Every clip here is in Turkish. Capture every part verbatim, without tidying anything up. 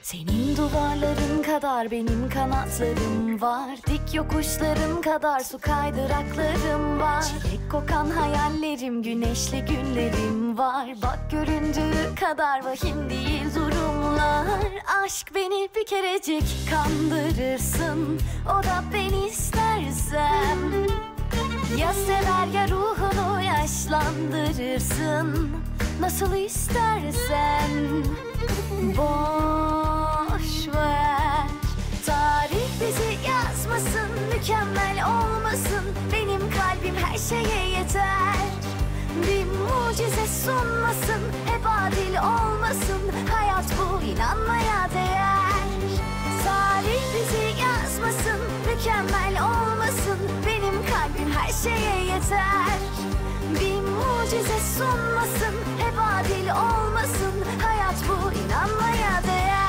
Senin duvarların kadar benim kanatlarım var. Dik yokuşların kadar su kaydıraklarım var. Çilek kokan hayallerim, güneşli günlerim var. Bak göründüğü kadar vahim değil durumlar. Aşk beni bir kerecik kandırırsın, o da beni istersem. Ya sever ya ruhunu yaşlandırırsın, nasıl istersen. Boş ver, tarih bizi yazmasın, mükemmel olmasın. Benim kalbim her şeye yeter. Bir mucize sunmasın, hep adil olmasın. Hayat bu, inanmaya değer. Tarih bizi yazmasın, mükemmel olmasın. Benim kalbim her şeye yeter. Bir mucize sunmasın, hep adil olmasın. Hayat bu, inanmaya değer.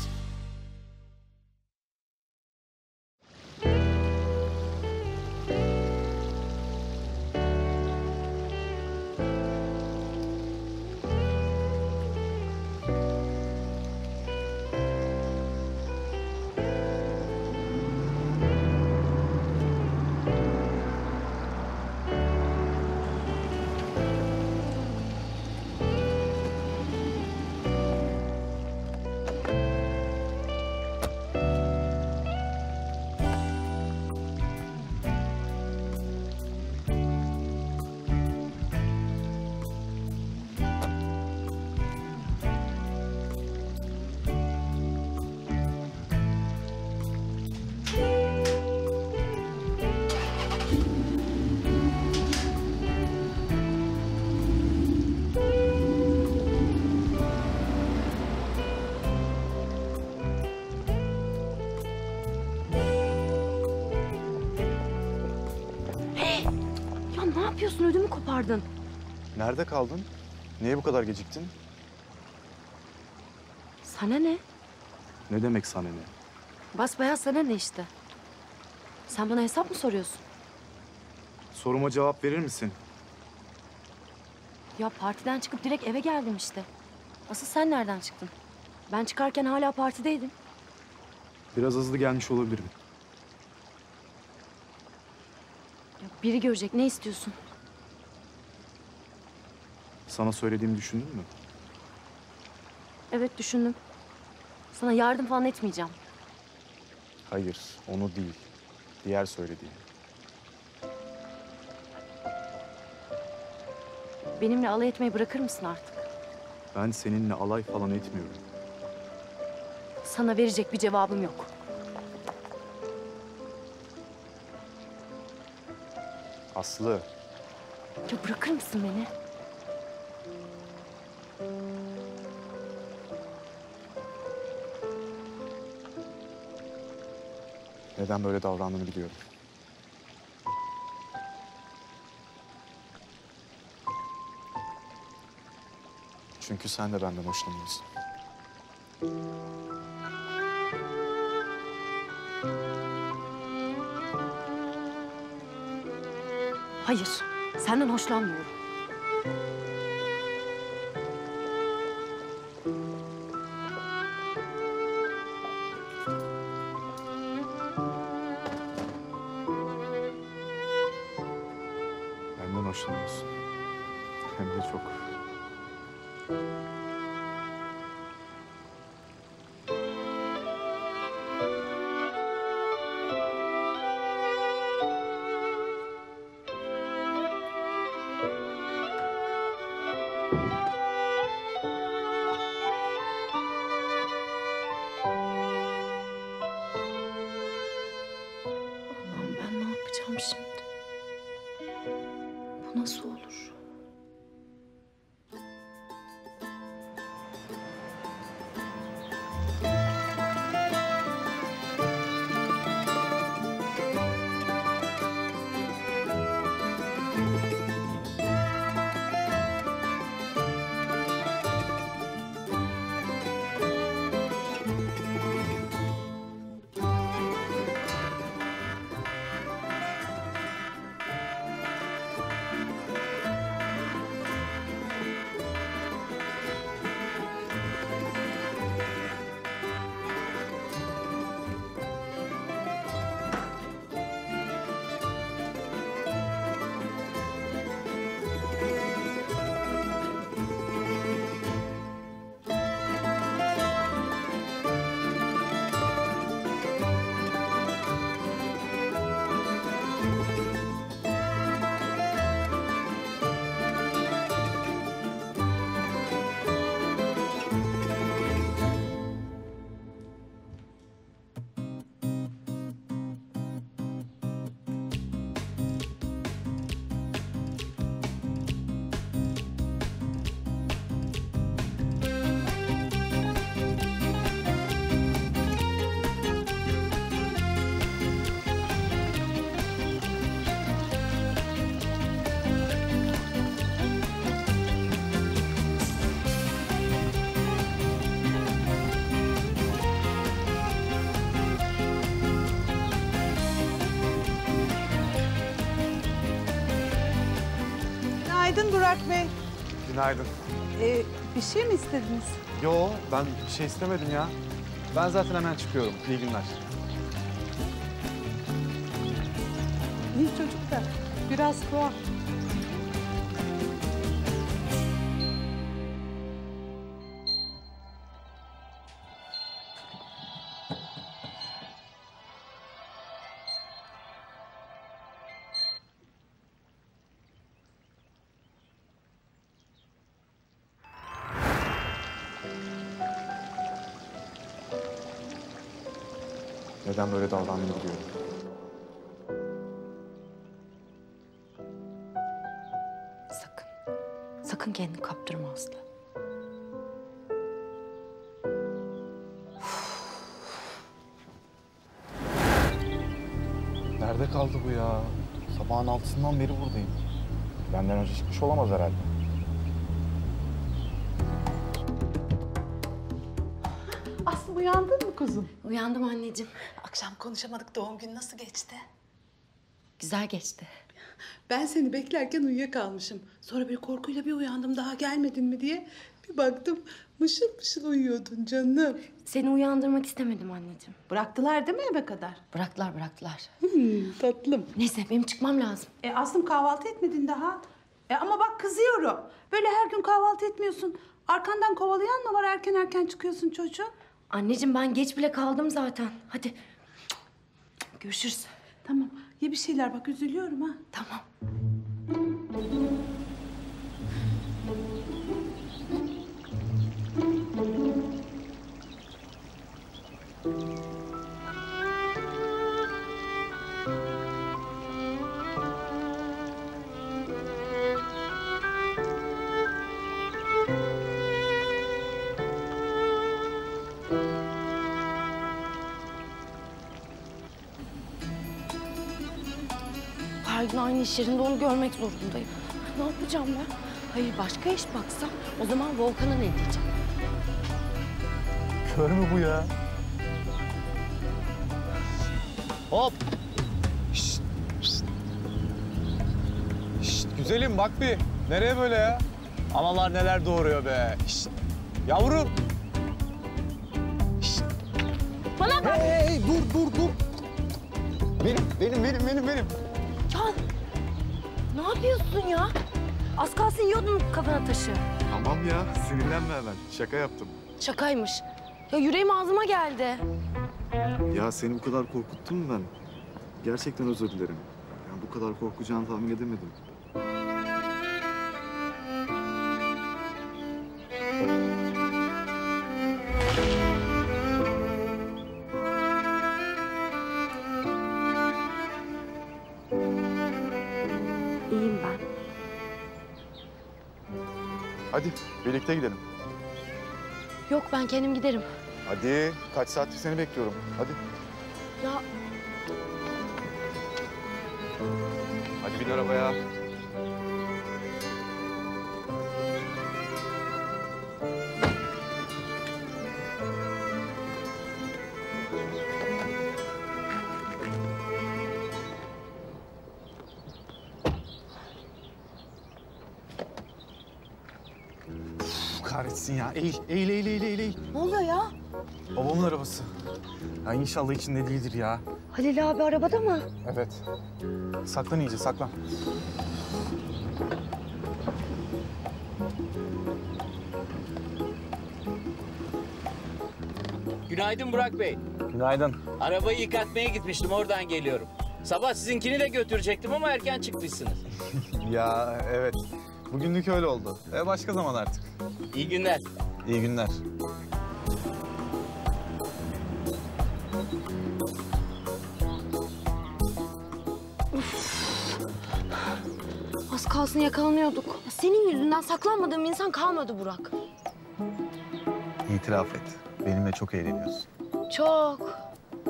Ne yapıyorsun? Ödümü kopardın. Nerede kaldın? Niye bu kadar geciktin? Sana ne? Ne demek sana ne? Basbayağı sana ne işte? Sen bana hesap mı soruyorsun? Soruma cevap verir misin? Ya partiden çıkıp direkt eve geldim işte. Asıl sen nereden çıktın? Ben çıkarken hala partideydim. Biraz hızlı gelmiş olabilirim. Ya biri görecek, ne istiyorsun? Sana söylediğimi düşündün mü? Evet, düşündüm. Sana yardım falan etmeyeceğim. Hayır, onu değil. Diğer söylediğim. Benimle alay etmeyi bırakır mısın artık? Ben seninle alay falan etmiyorum. Sana verecek bir cevabım yok. Aslı. Ya bırakır mısın beni? Neden böyle davrandığını biliyorum. Çünkü sen de benden hoşlanıyorsun. Hayır, senden hoşlanmıyorum. Benden hoşlanıyorsun. Hem de çok. Allah'ım, ben ne yapacağım şimdi? Bu nasıl olur? Günaydın Burak Bey. Günaydın. Ee, bir şey mi istediniz? Yo, ben bir şey istemedim ya. Ben zaten hemen çıkıyorum. İyi günler. İyi çocuk da biraz tuhaf. Neden böyle davrandığını biliyorum. Sakın. Sakın kendini kaptırma Aslı. Nerede kaldı bu ya? Sabahın altısından beri buradayım. Benden önce çıkmış olamaz herhalde. Aslı uyandın mı kuzum? Uyandım anneciğim. Akşam konuşamadık, doğum günü nasıl geçti? Güzel geçti. Ben seni beklerken uyuyakalmışım. Sonra bir korkuyla bir uyandım, daha gelmedin mi diye. Bir baktım mışıl mışıl uyuyordun canım. Seni uyandırmak istemedim anneciğim. Bıraktılar değil mi eve kadar? Bıraktılar bıraktılar. Hmm, tatlım. Neyse benim çıkmam lazım. E Aslım kahvaltı etmedin daha. E ama bak kızıyorum. Böyle her gün kahvaltı etmiyorsun. Arkandan kovalayan mı var, erken erken çıkıyorsun çocuğum? Anneciğim ben geç bile kaldım zaten. Hadi. Görüşürüz. Tamam, ye bir şeyler bak, üzülüyorum ha. Tamam. Her gün aynı iş yerinde onu görmek zorundayım. Ne yapacağım ben? Hayır başka iş baksam o zaman Volkan'a ne diyeceğim? Kör mü bu ya? Hop! Şşt, şşt. Şşt, güzelim bak bir. Nereye böyle ya? Analar neler doğuruyor be. Şşt. Yavrum. Şşt. Bana bak! Hey, hey, dur, dur, dur. Benim, benim, benim, benim, benim. Can! Ne yapıyorsun ya? Az kalsın yiyordun kafana taşı. Tamam ya, sinirlenme hemen. Şaka yaptım. Şakaymış. Ya yüreğim ağzıma geldi. Ya seni bu kadar korkuttum mu ben? Gerçekten özür dilerim. Yani bu kadar korkacağını tahmin edemedim. İyiyim ben. Hadi birlikte gidelim. Yok ben kendim giderim. Hadi, kaç saattir seni bekliyorum. Hadi. Ya Hadi bin arabaya. Kahretsin ya. Eğil, eğil, eğil, eğil, eğil, eğil. ne oluyor ya? Babamın arabası. Ya inşallah içinde değildir ya. Halil abi arabada mı? Evet. Saklan iyice, saklan. Günaydın Burak Bey. Günaydın. Arabayı yıkatmaya gitmiştim, oradan geliyorum. Sabah sizinkini de götürecektim ama erken çıkmışsınız. Ya evet. Bugünlük öyle oldu. E başka zaman artık. İyi günler. İyi günler. Az kalsın yakalanıyorduk. Senin yüzünden saklanmadığım insan kalmadı Burak. İtiraf et. Benimle çok eğleniyorsun. Çok.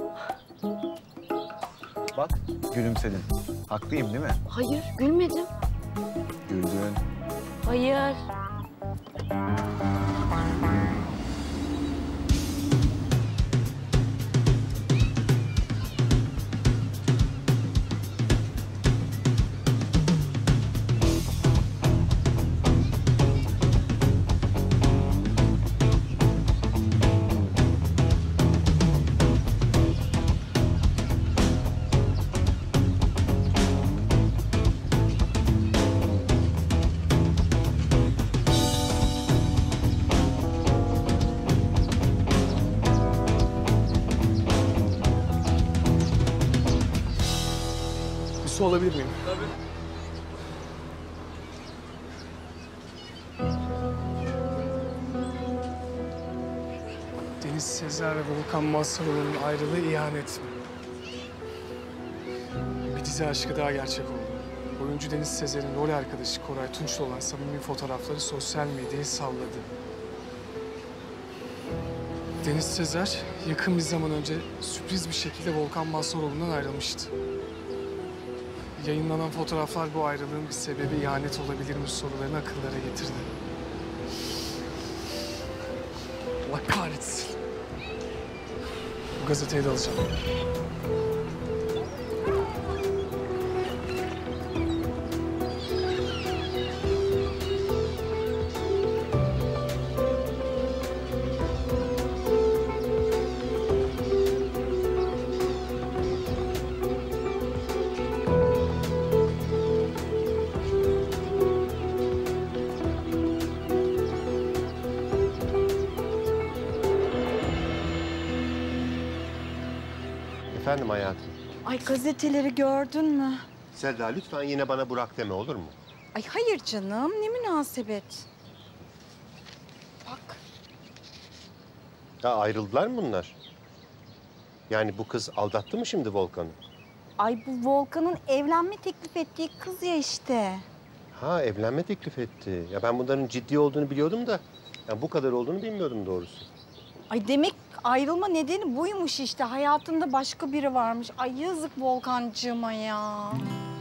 Bak, gülümsedin. Haklıyım değil mi? Hayır gülmedim. Güldün. Hayır. su alabilir miyim? Tabii. Deniz Sezer ve Volkan Mazharoğlu'nun ayrılığı ihanet mi? Bir dizi aşkı daha gerçek oldu. Oyuncu Deniz Sezer'in rol arkadaşı Koray Tunç'la olan samimi fotoğrafları sosyal medyayı salladı. Deniz Sezer yakın bir zaman önce sürpriz bir şekilde Volkan Mazharoğlu'ndan ayrılmıştı. Yayınlanan fotoğraflar bu ayrılığın bir sebebi ihanet olabilir mi sorularını akıllara getirdi. Allah kahretsin. Bu gazeteyi de alacağım. Efendim hayatım. Ay gazeteleri gördün mü? Selda lütfen yine bana Burak deme olur mu? Ay hayır canım, ne münasebet. Bak. Ya ayrıldılar mı bunlar? Yani bu kız aldattı mı şimdi Volkan'ı? Ay bu Volkan'ın evlenme teklif ettiği kız ya işte. Ha evlenme teklif etti. Ya ben bunların ciddi olduğunu biliyordum da... yani bu kadar olduğunu bilmiyordum doğrusu. Ay demek ayrılma nedeni buymuş işte. Hayatında başka biri varmış. Ay yazık Volkancığıma ya.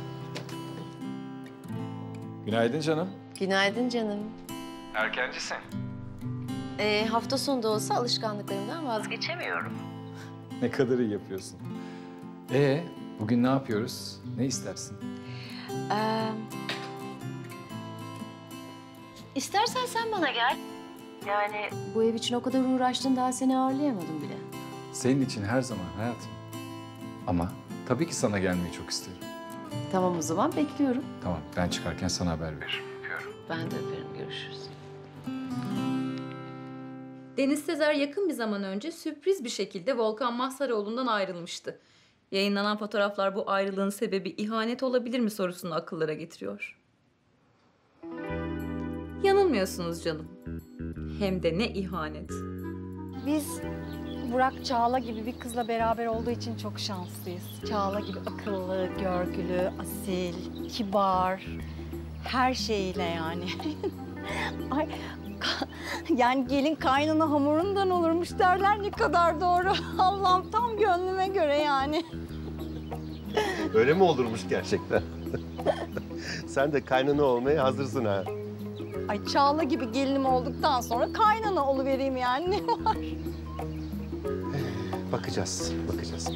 Günaydın canım. Günaydın canım. Erkencisin. Ee, hafta sonu da olsa alışkanlıklarımdan vazgeçemiyorum. Ne kadar iyi yapıyorsun. Ee, bugün ne yapıyoruz? Ne istersin? Ee, istersen sen bana gel. Yani bu ev için o kadar uğraştın, daha seni ağırlayamadım bile. Senin için her zaman hayatım. Ama tabii ki sana gelmeyi çok isterim. Tamam o zaman bekliyorum. Tamam, ben çıkarken sana haber veririm. Öpüyorum. Ben de öperim, görüşürüz. Deniz Sezer yakın bir zaman önce sürpriz bir şekilde Volkan Mazharoğlu'ndan ayrılmıştı. Yayınlanan fotoğraflar bu ayrılığın sebebi ihanet olabilir mi sorusunu akıllara getiriyor. Yanılmıyorsunuz canım. Hem de ne ihanet. Biz Burak Çağla gibi bir kızla beraber olduğu için çok şanslıyız. Çağla gibi akıllı, görgülü, asil, kibar, her şeyiyle yani. Ay, yani gelin kaynana hamurundan olurmuş derler, ne kadar doğru. Allah'ım tam gönlüme göre yani. Öyle mi olurmuş gerçekten? Sen de kaynana olmaya hazırsın ha. Ay Çağla gibi gelinim olduktan sonra kaynana oluvereyim yani, ne var? Bakacağız, bakacağız.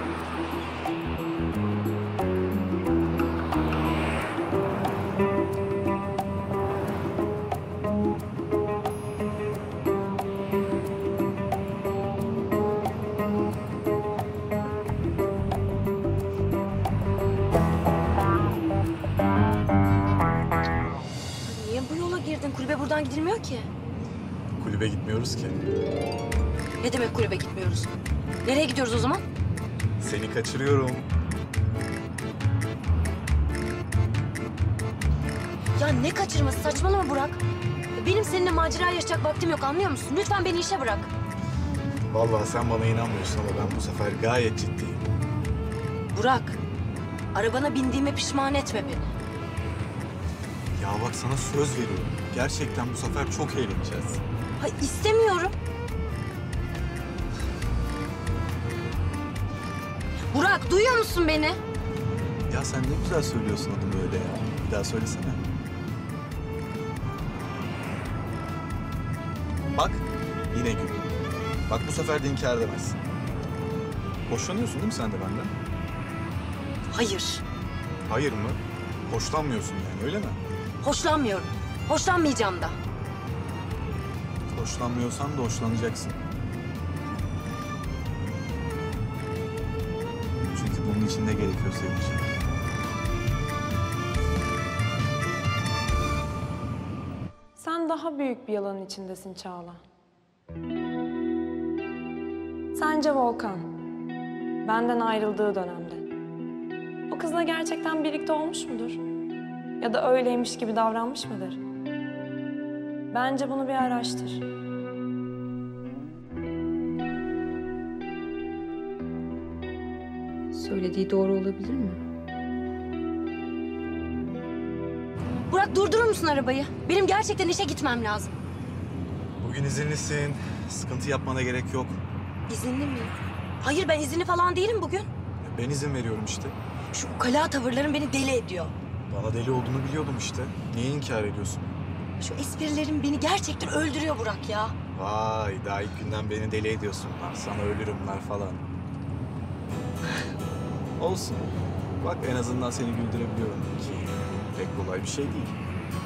Niye bu yola girdin? Kulübe buradan gidilmiyor ki. Kulübe gitmiyoruz ki. Ne demek kulübe gitmiyoruz? Nereye gidiyoruz o zaman? Seni kaçırıyorum. Ya ne kaçırması? Saçmalama Burak. Benim seninle macera yaşayacak vaktim yok, anlıyor musun? Lütfen beni işe bırak. Vallahi sen bana inanmıyorsun ama ben bu sefer gayet ciddiyim. Burak, arabana bindiğime pişman etme beni. Ya bak sana söz veriyorum. Gerçekten bu sefer çok eğleneceğiz. Ha, istemiyorum. Burak, duyuyor musun beni? Ya sen ne güzel söylüyorsun adımı öyle ya. Bir daha söylesene. Bak, yine gül. Bak bu sefer de inkar edemezsin. Hoşlanıyorsun değil mi sen de benden? Hayır, Hayır mı? Hoşlanmıyorsun yani öyle mi? hoşlanmıyorum. Hoşlanmayacağım da. Hoşlanmıyorsan da hoşlanacaksın. Çünkü bunun için ne gerekiyor senin için? Sen daha büyük bir yalanın içindesin Çağla. Sence Volkan, benden ayrıldığı dönemde o kızla gerçekten birlikte olmuş mudur? Ya da öyleymiş gibi davranmış mıdır? Bence bunu bir araştır. Söylediği doğru olabilir mi? Burak durdurur musun arabayı? Benim gerçekten işe gitmem lazım. Bugün izinlisin. Sıkıntı yapmana gerek yok. İzinli miyim? Hayır ben izinli falan değilim bugün. Ben izin veriyorum işte. Şu ukala tavırların beni deli ediyor. Bana deli olduğunu biliyordum işte. Niye inkar ediyorsun? Şu esprilerin beni gerçekten öldürüyor Burak ya. Vay, daha ilk günden beni deli ediyorsunlar. Sana ölürümler falan. Olsun. Bak en azından seni güldürebiliyorum ki pek kolay bir şey değil.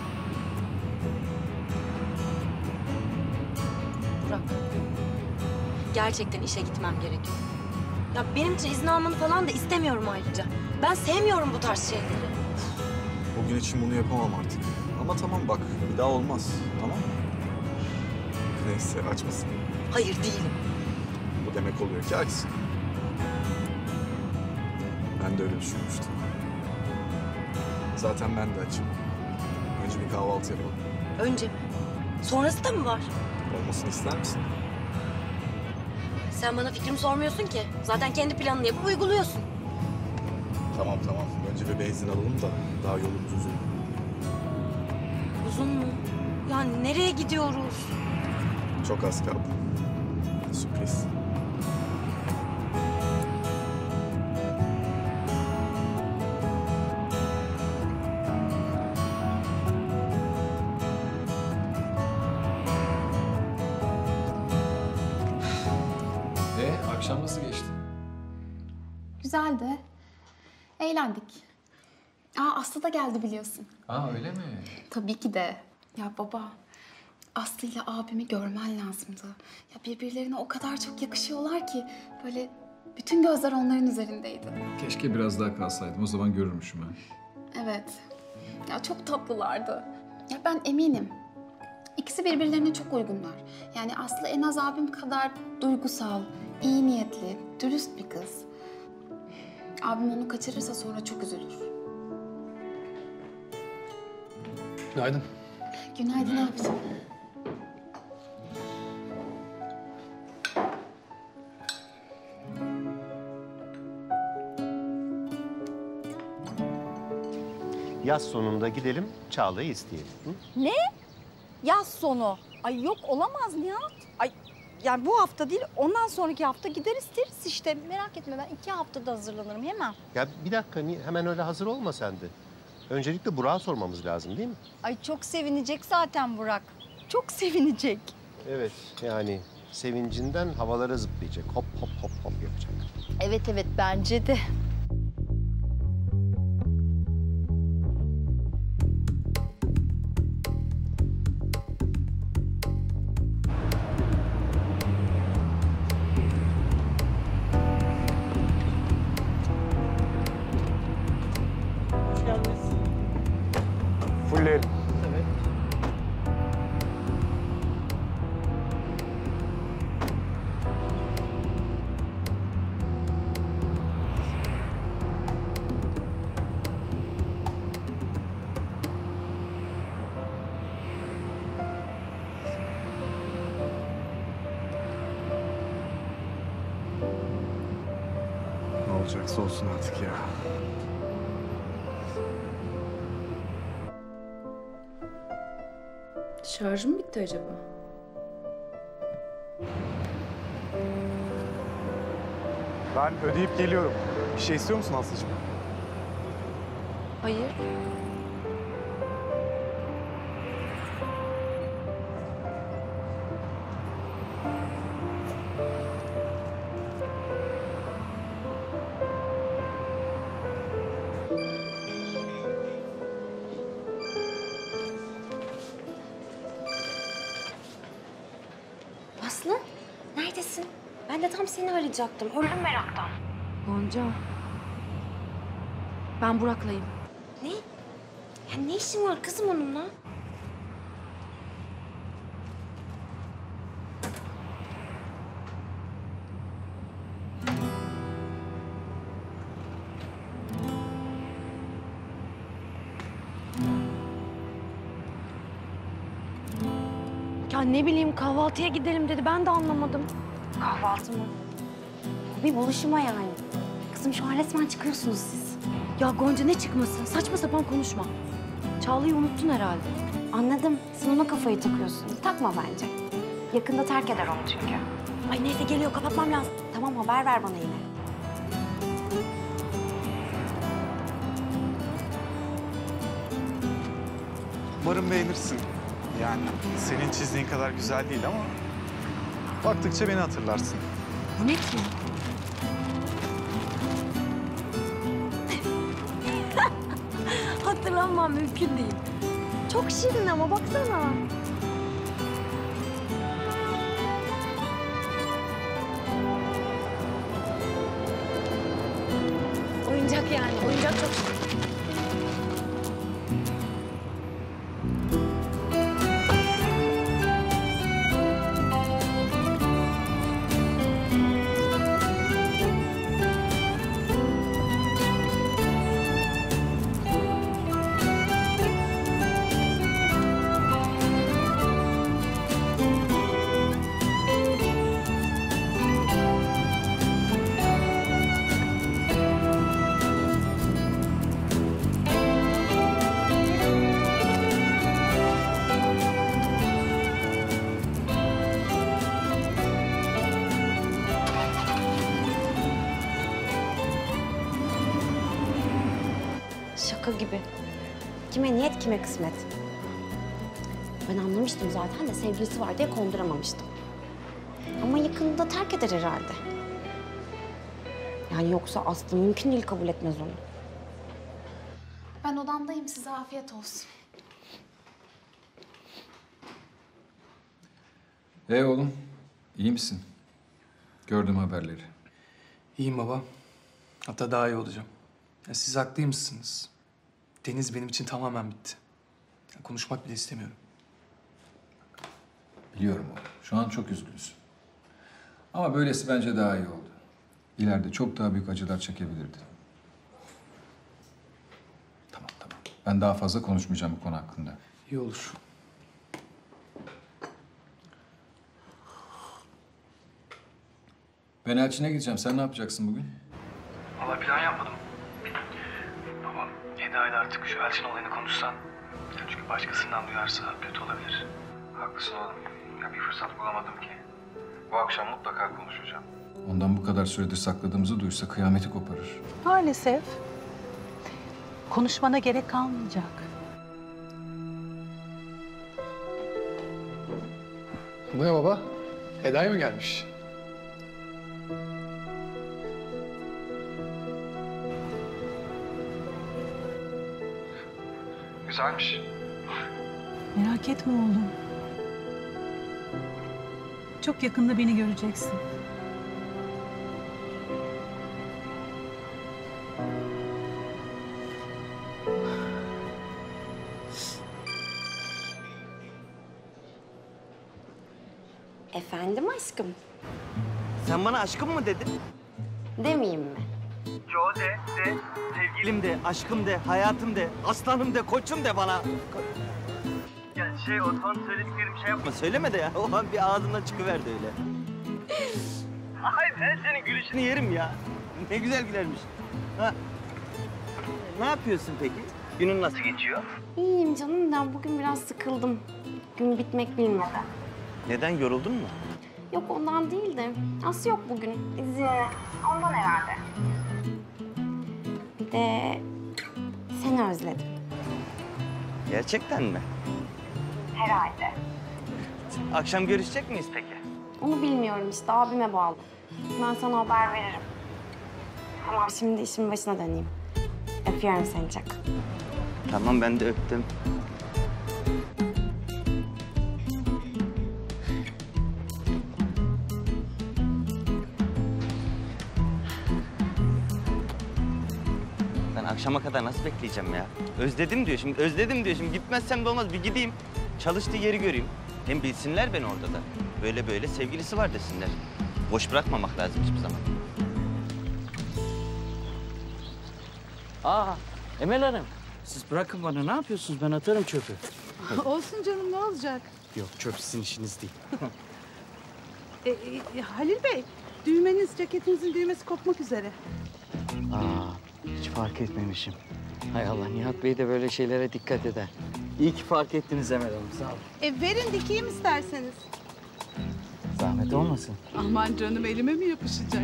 Burak. Gerçekten işe gitmem gerekiyor. Ya benim için izin almanı falan da istemiyorum ayrıca. Ben sevmiyorum bu tarz şeyleri. Bugün için bunu yapamam artık. Ama tamam bak, bir daha olmaz. Tamam mı? Neyse, aç mısın? Hayır değilim. Bu demek oluyor ki açsın. Ben de öyle düşünmüştüm. Zaten ben de açım. Önce bir kahvaltı yapalım. Önce mi? Sonrası da mı var? Olmasını ister misin? Sen bana fikrimi sormuyorsun ki. Zaten kendi planını yapıp uyguluyorsun. Tamam tamam. Önce bir benzin alalım da daha yolumuz uzun. Uzun mu? Ya nereye gidiyoruz? Çok az kaldı. Sürpriz. E, akşam nasıl geçti? Güzeldi. Eğlendik. Aa Aslı da geldi biliyorsun. Aa öyle mi? Tabii ki de. Ya baba, Aslı ile abimi görmen lazımdı. Ya birbirlerine o kadar çok yakışıyorlar ki böyle bütün gözler onların üzerindeydi. Keşke biraz daha kalsaydım. O zaman görürmüşüm ha. Evet. Ya çok tatlılardı. Ya ben eminim. İkisi birbirlerine çok uygunlar. Yani Aslı en az abim kadar duygusal, iyi niyetli, dürüst bir kız. Abim onu kaçırırsa sonra çok üzülür. Günaydın. Günaydın abicim. Yaz sonunda gidelim, Çağla'yı isteyelim. Hı? Ne? Yaz sonu. Ay yok olamaz Nihat. Ay yani bu hafta değil ondan sonraki hafta gider isteriz işte. Merak etme ben iki haftada hazırlanırım hemen. Ya bir dakika, niye- hemen öyle hazır olma sen de. Öncelikle Burak'a sormamız lazım değil mi? Ay çok sevinecek zaten Burak. Çok sevinecek. Evet, yani sevincinden havalara zıplayacak. Hop hop hop hop yapacak. Evet evet bence de. Fulleyelim. Ne olacaksa olsun artık ya. Şarjım mı bitti acaba? Ben ödeyip geliyorum. Bir şey istiyor musun Aslı'cığım? Hayır. Aslı, neredesin? Ben de tam seni arayacaktım. Öldüm meraktan. Gonca. Ben Burak'layım. Ne? Ya ne işin var kızım onunla? ne bileyim kahvaltıya gidelim dedi. Ben de anlamadım. Kahvaltı mı? Bir buluşma yani. Kızım şu an resmen çıkıyorsunuz siz. Ya Gonca ne çıkması? Saçma sapan konuşma. Çağla'yı unuttun herhalde. Anladım. Sen ona kafayı takıyorsun. Takma bence. Yakında terk eder onu çünkü. Ay neyse geliyor kapatmam lazım. Tamam haber ver bana yine. Umarım beğenirsin. Yani senin çizdiğin kadar güzel değil ama baktıkça beni hatırlarsın. Bu ne ki? Hatırlanmam mümkün değil. Çok şirin ama baksana. Oyuncak yani. Oyuncak çok şirin. Şaka gibi. Kime niyet, kime kısmet. Ben anlamıştım zaten de sevgilisi var diye konduramamıştım. Ama yakında terk eder herhalde. Yani yoksa Aslı mümkün değil kabul etmez onu. Ben odamdayım, size afiyet olsun. Ee oğlum, iyi misin? Gördüm haberleri. İyiyim baba. Hatta daha iyi olacağım. Ya siz haklıymışsınız. Deniz benim için tamamen bitti. Ya konuşmak bile istemiyorum. Biliyorum oğlum, şu an çok üzgünsün. Ama böylesi bence daha iyi oldu. İleride çok daha büyük acılar çekebilirdin. Tamam, tamam. Ben daha fazla konuşmayacağım bu konu hakkında. İyi olur. Ben Elçin'e gideceğim. Sen ne yapacaksın bugün? Vallahi plan yapmadım. Baba, Eda ile artık şu Elçin olayını konuşsan. Çünkü başkasından duyarsa kötü olabilir. Haklısın oğlum. Ya bir fırsat bulamadım ki. Bu akşam mutlaka konuşacağım. Ondan bu kadar süredir sakladığımızı duysa kıyameti koparır. Maalesef. Konuşmana gerek kalmayacak. Bu ne baba? Eda'ya mı gelmiş? Güzelmiş. Merak etme oğlum. Çok yakında beni göreceksin. Efendim aşkım? Sen bana aşkım mı dedin? Demeyeyim mi? Yo de, de. Sevgilim de, aşkım de, hayatım de, aslanım de, koçum de bana. Ya şey, o son söylediklerim şey yapma. Söyleme de ya. O an bir ağzından çıkıverdi öyle. Ay ben senin gülüşünü yerim ya. Ne güzel gülermiş. Ha. Ne yapıyorsun peki? Günün nasıl geçiyor? İyiyim canım da bugün biraz sıkıldım. Gün bitmek bilmedi. Neden, yoruldun mu? Yok ondan değil de Aslı yok bugün. İzin. Ondan herhalde. Bir de seni özledim. Gerçekten mi? Herhalde. Akşam görüşecek miyiz peki? Onu bilmiyorum işte abime bağlı. Ben sana haber veririm. Tamam şimdi işimin başına döneyim. Öpüyorum seni çok. Tamam ben de öptüm. Ben akşama kadar nasıl bekleyeceğim ya? Özledim diyor şimdi, özledim diyor şimdi. Gitmezsem de olmaz, bir gideyim. Çalıştığı yeri göreyim. Hem bilsinler beni orada da. Böyle böyle sevgilisi var desinler. Boş bırakmamak lazım hiçbir zaman. Aa, Emel Hanım. Siz bırakın bana. Ne yapıyorsunuz? Ben atarım çöpü. Olsun canım ne olacak? Yok çöp sizin işiniz değil. E, e, Halil Bey, düğmeniz, ceketinizin düğmesi kopmak üzere. Aa, hiç fark etmemişim. Hay Allah, Nihat Bey de böyle şeylere dikkat eder. İyi ki fark ettiniz Emel Hanım, sağ olun. E, verin dikeyim isterseniz. Zahmet olmasın. Aman canım, elime mi yapışacak?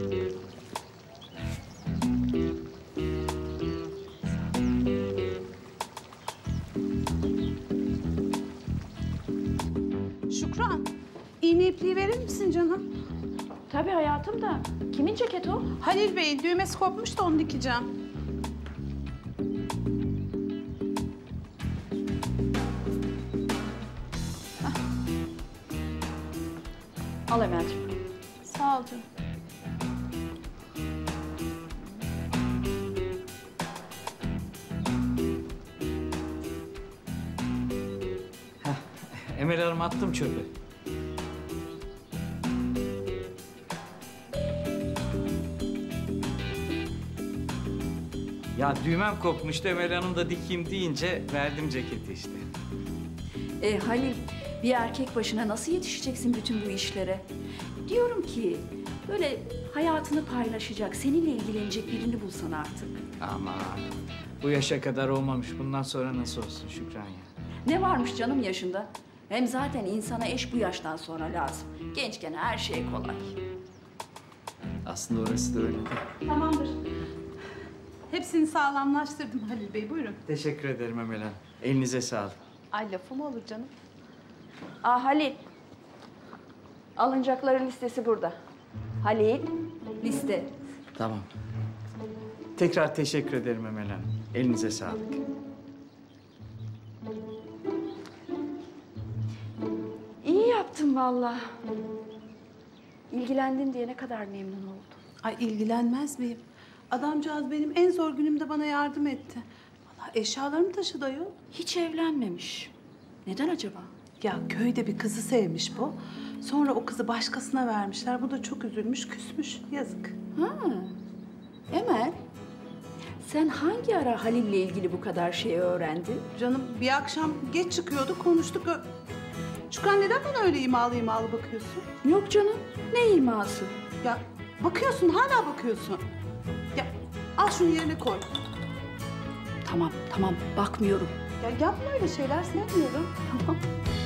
Şükran, iğne ipliği verir misin canım? Tabii hayatım da. Kimin ceketi o? Halil Bey'in düğmesi kopmuş da onu dikeceğim. Al Emel'ciğim. Sağ ol canım. Emel Hanım, attım çöpü. Ya düğmem kopmuştu, Emel Hanım da dikeyim deyince verdim ceketi işte. E Halil, bir erkek başına nasıl yetişeceksin bütün bu işlere? Diyorum ki böyle hayatını paylaşacak, seninle ilgilenecek birini bulsan artık. Aman, bu yaşa kadar olmamış. Bundan sonra nasıl olsun Şükran ya? Ne varmış canım yaşında? Hem zaten insana eş bu yaştan sonra lazım. Gençken her şey kolay. Aslında orası da öyle. Tamamdır. Hepsini sağlamlaştırdım Halil Bey, buyurun. Teşekkür ederim Emel Hanım. Elinize sağlık. Ay lafı mı olur canım? Aa Halil. Alınacakların listesi burada. Halil, liste. Tamam. Tekrar teşekkür ederim Emel Hanım. Elinize sağlık. İyi yaptın vallahi. İlgilendin diye ne kadar memnun oldum. Ay ilgilenmez miyim? Adamcağız benim en zor günümde bana yardım etti. Vallahi eşyalarımı taşıdı ayol. Hiç evlenmemiş. Neden acaba? Ya köyde bir kızı sevmiş bu. Sonra o kızı başkasına vermişler. Bu da çok üzülmüş, küsmüş. Yazık. Ha. Emel, sen hangi ara Halil'le ilgili bu kadar şeyi öğrendin? Canım bir akşam geç çıkıyorduk, konuştuk. Ö- Şükran neden bana öyle imalı imalı bakıyorsun? Yok canım, ne iması? Ya bakıyorsun, hala bakıyorsun. Ya al şunu yerine koy. Tamam, tamam, bakmıyorum. Ya yapma öyle şeyler, sevmiyorum. Tamam.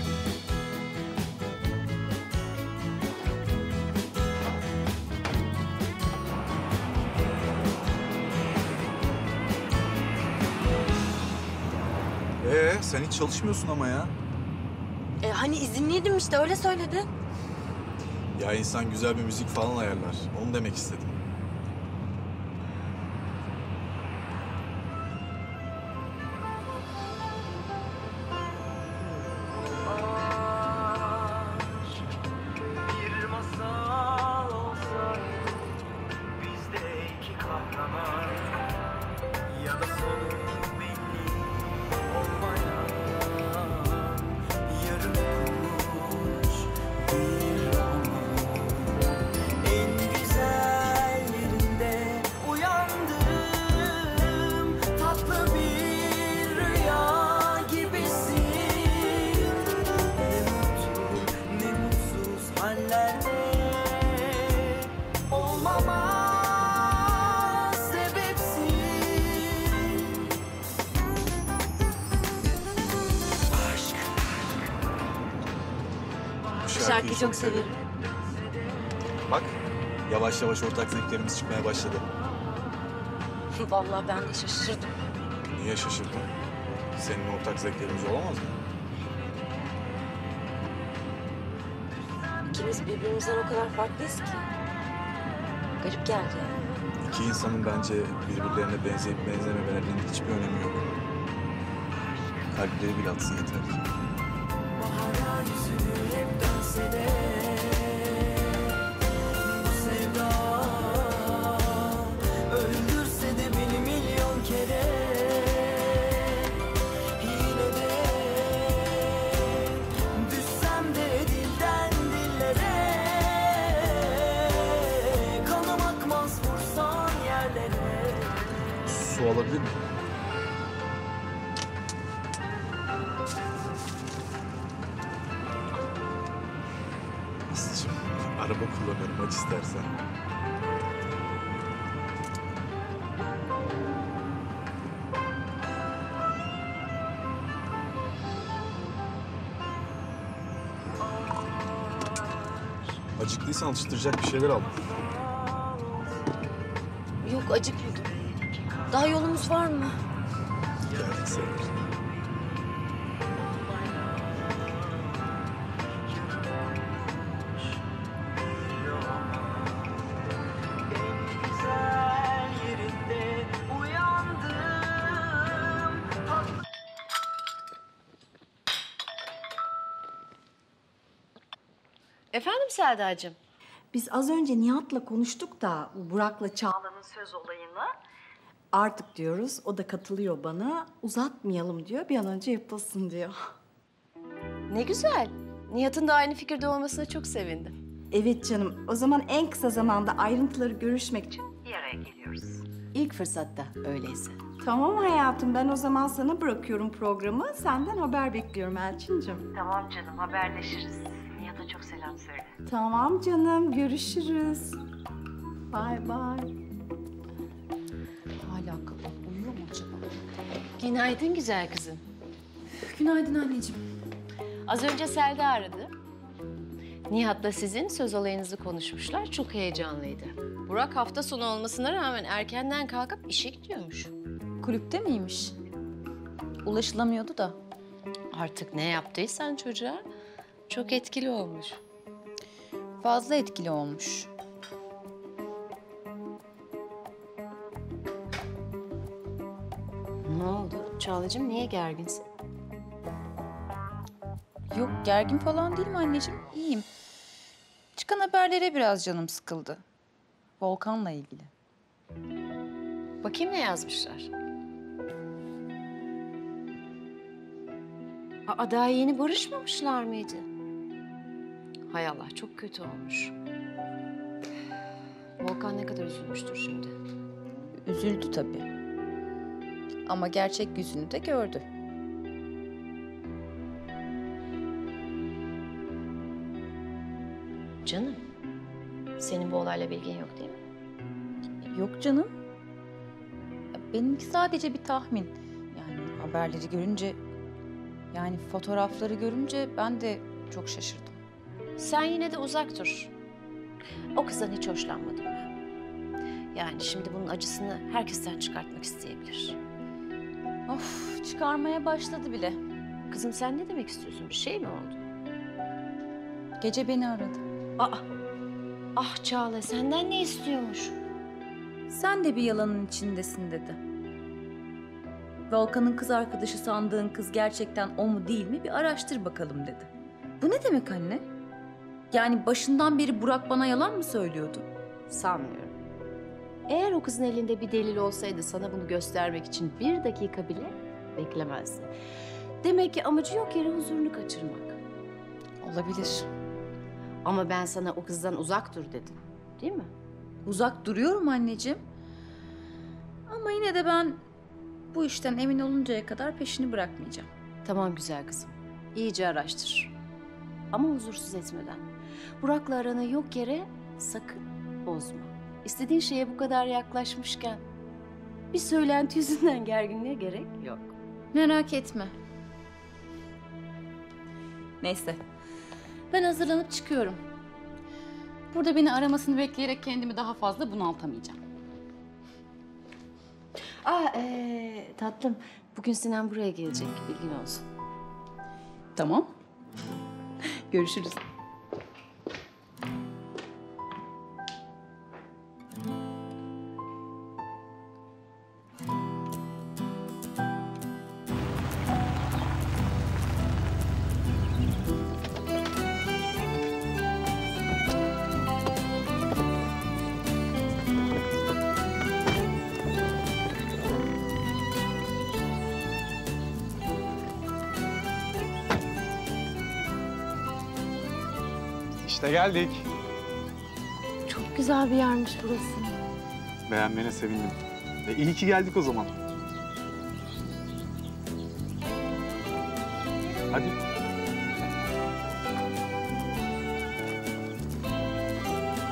Ee, sen hiç çalışmıyorsun ama ya. E, hani izinliydim işte, öyle söyledi. Ya insan güzel bir müzik falan ayarlar. Onu demek istedim. Bir masal olsa bizde iki kahraman ya da sonu belli olmayan yarım kurmuş bir roman. En güzellerinde uyandığım tatlı bir rüya gibisin. Ne mutlu ne mutsuz hallerde olmama sebepsin. Aşk. Bu Bu şarkıyı çok severim. Bak, yavaş yavaş ortak zevklerimiz çıkmaya başladı. Vallahi ben de şaşırdım. Niye şaşırdın? Senin ortak zevklerimiz olamaz mı? İkimiz birbirimizden o kadar farklıyız ki. Garip geldi yani. İki insanın bence birbirlerine benzeyip benzememelerinin hiçbir önemi yok. Kalpleri bile atsın yeter ki. Bahara yüzünü hep dönse de bu sevda öldürse de beni milyon kere yine de düşsem de dilden dillere kanım akmaz vursan yerlere. Su alabilir miyim? kullanıyorum. Aç istersen. Acıktıysan atıştıracak bir şeyler al. Yok, acıkmadım. Daha yolumuz var mı? Geldik sayılır. Efendim Selda'cığım? Biz az önce Nihat'la konuştuk da Burak'la Çağla'nın söz olayını. Artık diyoruz, o da katılıyor bana. Uzatmayalım diyor, bir an önce yapılsın diyor. Ne güzel. Nihat'ın da aynı fikirde olmasına çok sevindim. Evet canım, o zaman en kısa zamanda ayrıntıları görüşmek için bir araya geliyoruz. İlk fırsatta öyleyse. Tamam hayatım, ben o zaman sana bırakıyorum programı. Senden haber bekliyorum Elçin'cim. Tamam canım, haberleşiriz. Nihat'a çok selam söyle. Tamam canım, görüşürüz. Bay bay. Hala kapalı. Uyuyor mu acaba? Günaydın güzel kızım. Günaydın anneciğim. Az önce Selda aradı. Nihat'la sizin söz olayınızı konuşmuşlar. Çok heyecanlıydı. Burak hafta sonu olmasına rağmen erkenden kalkıp işe gidiyormuş. Kulüpte miymiş? Ulaşılamıyordu da. Artık ne yaptıysan çocuğa çok etkili olmuş. Fazla etkili olmuş. Ne oldu? Çağlacığım niye gerginsin? Yok, gergin falan değilim anneciğim. İyiyim. Çıkan haberlere biraz canım sıkıldı. Volkan'la ilgili. Bakayım ne yazmışlar. Aa, daha yeni barışmamışlar mıydı? Hay Allah, çok kötü olmuş. Volkan ne kadar üzülmüştür şimdi. Üzüldü tabii. Ama gerçek yüzünü de gördü. Canım, senin bu olayla bilgin yok değil mi? Yok canım. Benimki sadece bir tahmin. Yani haberleri görünce, yani fotoğrafları görünce ben de çok şaşırdım. Sen yine de uzak dur. O kızdan hiç hoşlanmadım ben. Yani şimdi bunun acısını herkesten çıkartmak isteyebilir. Of, çıkarmaya başladı bile. Kızım sen ne demek istiyorsun? Bir şey mi oldu? Gece beni aradı. Aa, ah Çağla, senden ne istiyormuş? Sen de bir yalanın içindesin dedi. Volkan'ın kız arkadaşı sandığın kız gerçekten o mu değil mi bir araştır bakalım dedi. Bu ne demek anne? Yani başından beri Burak bana yalan mı söylüyordu? Sanmıyorum. Eğer o kızın elinde bir delil olsaydı sana bunu göstermek için bir dakika bile beklemezdi. Demek ki amacı yok yere huzurunu kaçırmak. Olabilir. Ama ben sana o kızdan uzak dur dedim. Değil mi? Uzak duruyorum anneciğim. Ama yine de ben bu işten emin oluncaya kadar peşini bırakmayacağım. Tamam güzel kızım. İyice araştır. Ama huzursuz etmeden. Burak'la aranı yok yere sakın bozma. İstediğin şeye bu kadar yaklaşmışken bir söylenti yüzünden gerginliğe gerek yok. Merak etme. Neyse. Ben hazırlanıp çıkıyorum. Burada beni aramasını bekleyerek kendimi daha fazla bunaltamayacağım. Aa ee, tatlım, bugün Sinan buraya gelecek, bilgin olsun. Tamam. Görüşürüz. İşte geldik. Çok güzel bir yermiş burası. Beğenmene sevindim. E, iyi ki geldik o zaman. Hadi.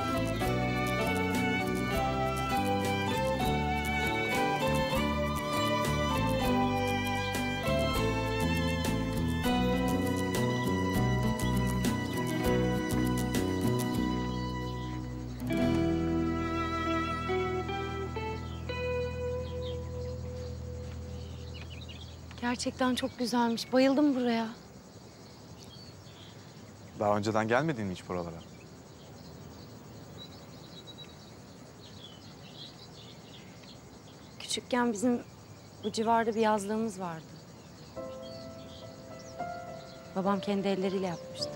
Gerçekten çok güzelmiş. Bayıldım buraya. Daha önceden gelmedin mi hiç buralara? Küçükken bizim bu civarda bir yazlığımız vardı. Babam kendi elleriyle yapmıştı.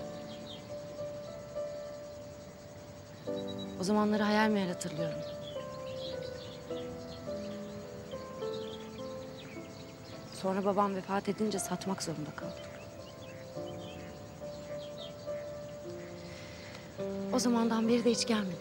O zamanları hayal meyal hatırlıyorum. Sonra babam vefat edince satmak zorunda kaldık. O zamandan beri de hiç gelmedim.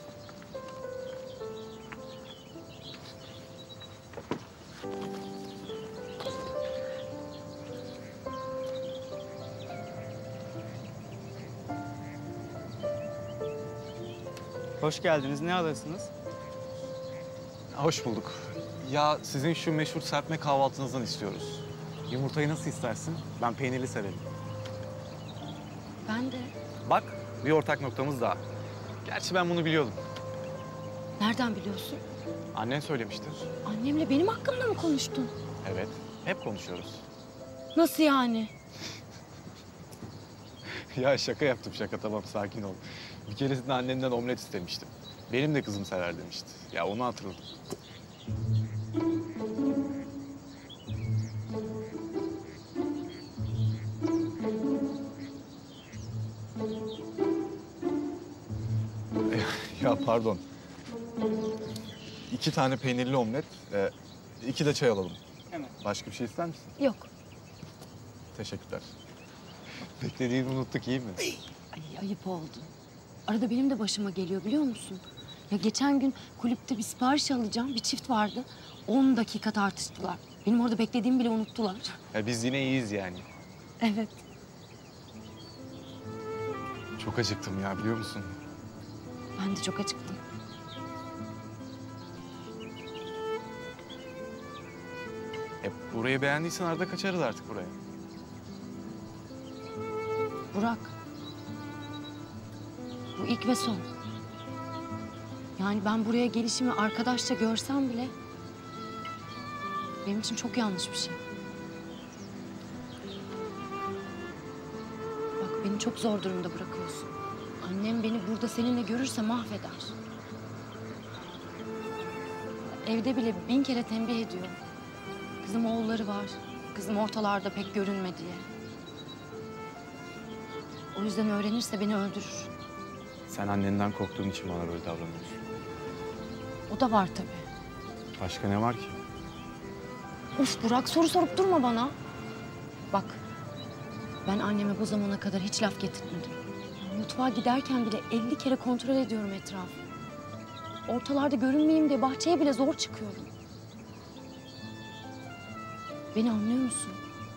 Hoş geldiniz. Ne alırsınız? Hoş bulduk. Ya sizin şu meşhur serpme kahvaltınızdan istiyoruz. Yumurtayı nasıl istersin? Ben peynirli severim. Ben de. Bak, bir ortak noktamız daha. Gerçi ben bunu biliyordum. Nereden biliyorsun? Annen söylemiştir. Annemle benim hakkımda mı konuştun? Evet, hep konuşuyoruz. Nasıl yani? Ya şaka yaptım şaka, tamam sakin ol. Bir keresinde annenden omlet istemiştim. Benim de kızım sever demişti. Ya onu hatırladım. Ya pardon. İki tane peynirli omlet, e, iki de çay alalım. Hemen. Başka bir şey ister misin? Yok. Teşekkürler. Beklediğini unuttuk, iyi mi? Ay ayıp oldu. Arada benim de başıma geliyor biliyor musun? Ya geçen gün kulüpte bir sipariş alacağım. Bir çift vardı. On dakika tartıştılar. Benim orada beklediğimi bile unuttular. Ya biz yine iyiyiz yani. Evet. Çok acıktım ya, biliyor musun? Ben de çok acıktım. E, burayı beğendiysen arada kaçarız artık buraya. Burak. Bu ilk ve son. Yani ben buraya gelişimi arkadaşça görsem bile benim için çok yanlış bir şey. Bak beni çok zor durumda bırakıyorsun. Annem beni burada seninle görürse mahveder. Evde bile bin kere tembih ediyor. Kızım oğulları var. Kızım ortalarda pek görünme diye. O yüzden öğrenirse beni öldürür. Sen annenden korktuğun için bana böyle davranıyorsun. O da var tabii. Başka ne var ki? Of Burak soru sorup durma bana. Bak ben anneme bu zamana kadar hiç laf getirtmedim. Mutfağa giderken bile elli kere kontrol ediyorum etrafı. Ortalarda görünmeyeyim diye bahçeye bile zor çıkıyorum. Beni anlıyor musun?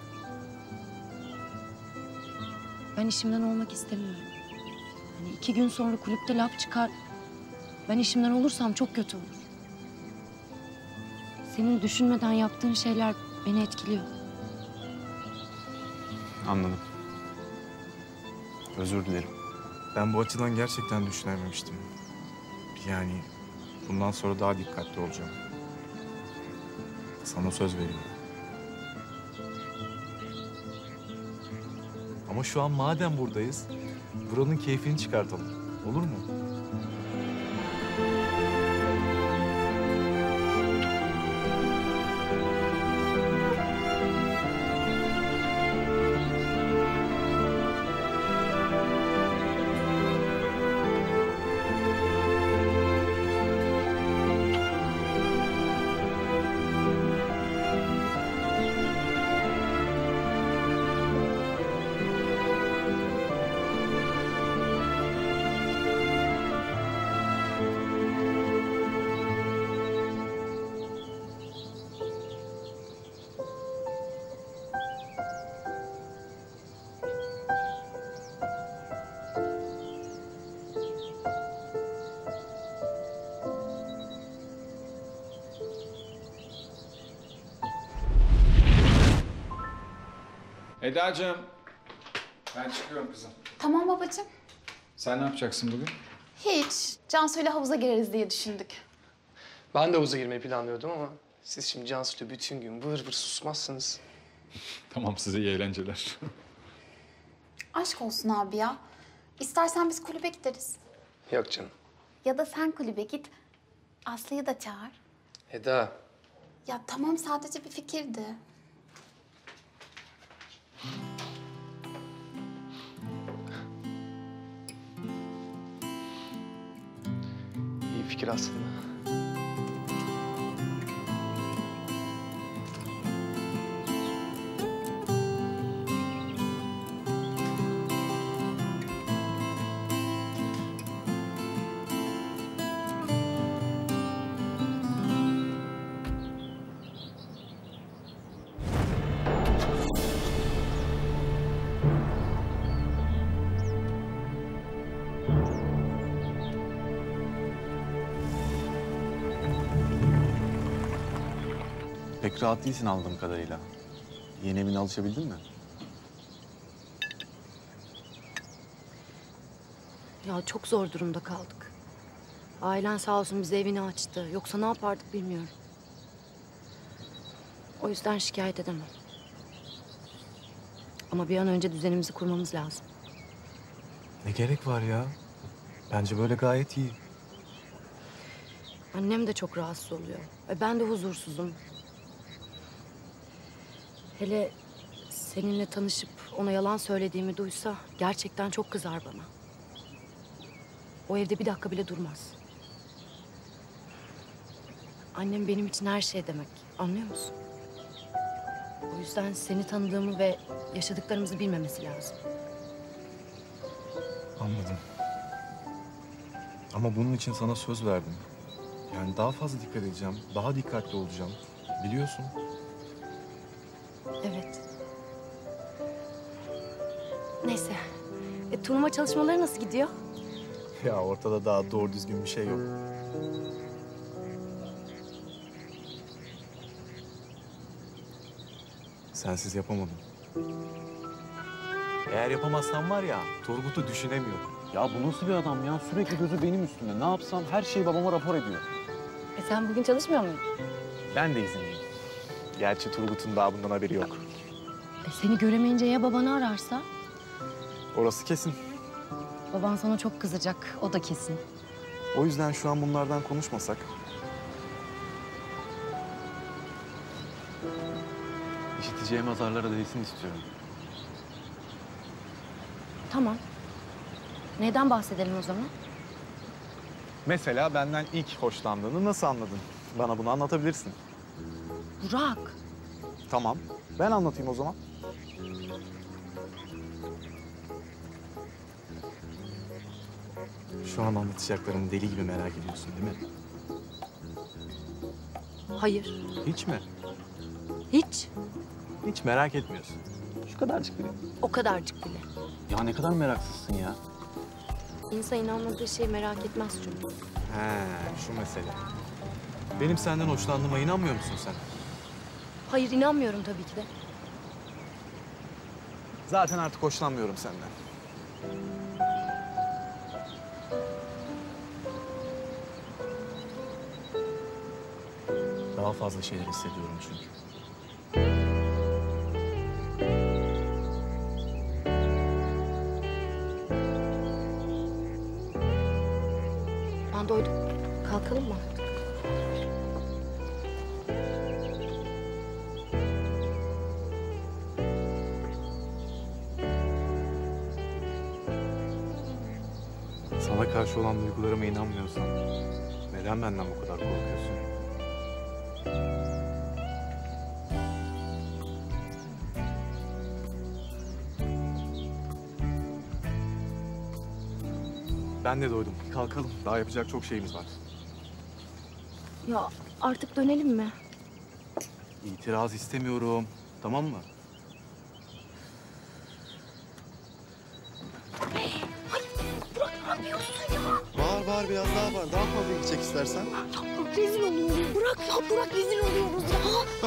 Ben işimden olmak istemiyorum. Hani iki gün sonra kulüpte laf çıkar. Ben işimden olursam çok kötü olur. Senin düşünmeden yaptığın şeyler beni etkiliyor. Anladım. Özür dilerim. Ben bu açıdan gerçekten düşünememiştim. Yani bundan sonra daha dikkatli olacağım. Sana söz veriyorum. Ama şu an madem buradayız, buranın keyfini çıkartalım. Olur mu? Edacığım. Ben çıkıyorum kızım. Tamam babacığım. Sen ne yapacaksın bugün? Hiç. Cansu'yla havuza gireriz diye düşündük. Ben de havuza girmeyi planlıyordum ama siz şimdi Cansu'yla bütün gün vır vır susmazsınız. Tamam, size iyi eğlenceler. Aşk olsun abi ya. İstersen biz kulübe gideriz. Yok canım. Ya da sen kulübe git. Aslı'yı da çağır. Eda. Ya tamam, sadece bir fikirdi. İyi fikir aslında. Pek rahat değilsin aldığım kadarıyla. Yeni evine alışabildin mi? Ya çok zor durumda kaldık. Ailen sağ olsun bize evini açtı. Yoksa ne yapardık bilmiyorum. O yüzden şikayet edemem. Ama bir an önce düzenimizi kurmamız lazım. Ne gerek var ya? Bence böyle gayet iyi. Annem de çok rahatsız oluyor. E ben de huzursuzum. Hele seninle tanışıp ona yalan söylediğimi duysa gerçekten çok kızar bana. O evde bir dakika bile durmaz. Annem benim için her şey demek. Anlıyor musun? O yüzden seni tanıdığımı ve yaşadıklarımızı bilmemesi lazım. Anladım. Ama bunun için sana söz verdim. Yani daha fazla dikkat edeceğim, daha dikkatli olacağım. Biliyorsun. Evet. Neyse. E, turnuva çalışmaları nasıl gidiyor? Ya ortada daha doğru düzgün bir şey yok. Sensiz yapamadım. Eğer yapamazsam var ya, Turgut'u düşünemiyorum. Ya bu nasıl bir adam ya? Sürekli gözü benim üstümde. Ne yapsam her şeyi babama rapor ediyor. E sen bugün çalışmıyor muydun? Ben de izinliyim. Gerçi Turgut'un daha bundan haberi yok. E seni göremeyince ya babanı ararsa? Orası kesin. Baban sana çok kızacak, o da kesin. O yüzden şu an bunlardan konuşmasak. İşiteceğim azarlara değsin istiyorum. Tamam. Neden bahsedelim o zaman? Mesela benden ilk hoşlandığını nasıl anladın? Bana bunu anlatabilirsin. Burak. Tamam. Ben anlatayım o zaman. Şu an anlatacaklarımı deli gibi merak ediyorsun değil mi? Hayır. Hiç mi? Hiç. Hiç merak etmiyorsun. Şu kadarcık bile. O kadarcık bile. Ya ne kadar meraksızsın ya. İnsan inanmadığı şeyi merak etmez çünkü. He, şu mesele. Benim senden hoşlandığıma inanmıyor musun sen? Hayır, inanmıyorum tabii ki de. Zaten artık hoşlanmıyorum senden. Daha fazla şeyler hissediyorum çünkü. Ben doydum. Kalkalım mı? Sana karşı olan duygularıma inanmıyorsan neden benden bu kadar korkuyorsun? Ben de doydum. Kalkalım. Daha yapacak çok şeyimiz var. Ya artık dönelim mi? İtiraz istemiyorum. Tamam mı? Burak ne yapıyorsun ya? Var var biraz daha var. Daha fazla gidecek istersen. Ya Burak rezil oluyoruz. Burak ya Burak rezil oluyoruz ya.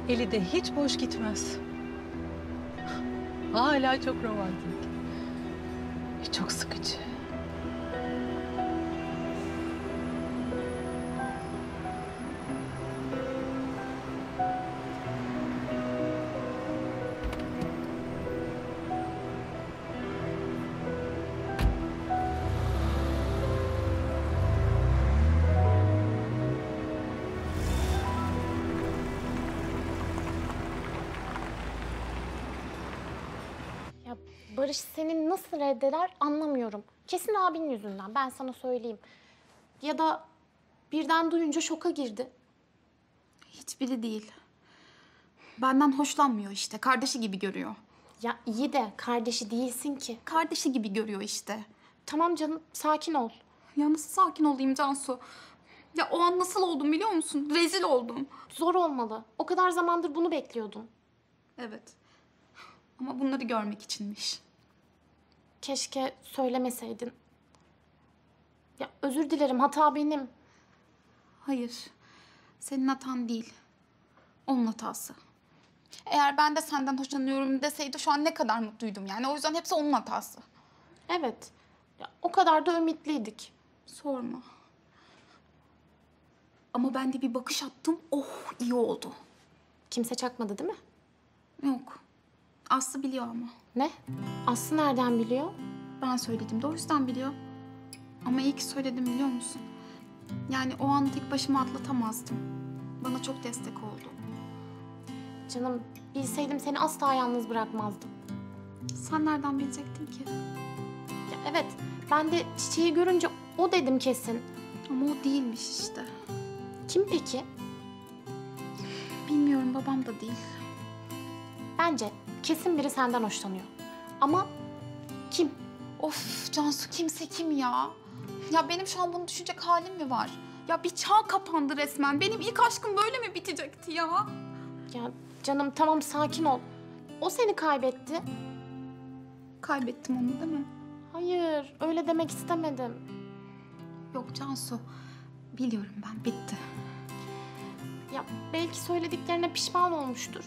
Eli de hiç boş gitmez. Hala çok romantik. Çok sıkıcı. Barış seni nasıl reddeder anlamıyorum. Kesin abinin yüzünden, ben sana söyleyeyim. Ya da birden duyunca şoka girdi. Hiçbiri değil. Benden hoşlanmıyor işte. Kardeşi gibi görüyor. Ya iyi de kardeşi değilsin ki. Kardeşi gibi görüyor işte. Tamam canım, sakin ol. Ya nasıl sakin olayım Cansu? Ya o an nasıl oldum biliyor musun? Rezil oldum. Zor olmalı. O kadar zamandır bunu bekliyordum. Evet. Ama bunları görmek içinmiş. Keşke söylemeseydin. Ya özür dilerim, hata benim. Hayır. Senin hatan değil. Onun hatası. Eğer ben de senden hoşlanıyorum deseydi şu an ne kadar mutluydum yani. O yüzden hepsi onun hatası. Evet. Ya, o kadar da ümitliydik. Sorma. Ama ben de bir bakış attım. Oh, iyi oldu. Kimse çakmadı değil mi? Yok. Aslı biliyor ama. Ne? Aslı nereden biliyor? Ben söyledim de o yüzden biliyor. Ama iyi ki söyledim biliyor musun? Yani o an tek başıma atlatamazdım. Bana çok destek oldu. Canım, bilseydim seni asla yalnız bırakmazdım. Sen nereden bilecektin ki? Ya evet, ben de çiçeği görünce o dedim kesin. Ama o değilmiş işte. Kim peki? Bilmiyorum, babam da değil. Bence kesin biri senden hoşlanıyor. Ama kim? Of Cansu, kimse kim ya? Ya benim şu an bunu düşünecek halim mi var? Ya bir çağ kapandı resmen. Benim ilk aşkım böyle mi bitecekti ya? Ya canım tamam, sakin ol. O seni kaybetti. Kaybettim onu değil mi? Hayır, öyle demek istemedim. Yok Cansu, biliyorum ben, bitti. Ya belki söylediklerine pişman olmuştur.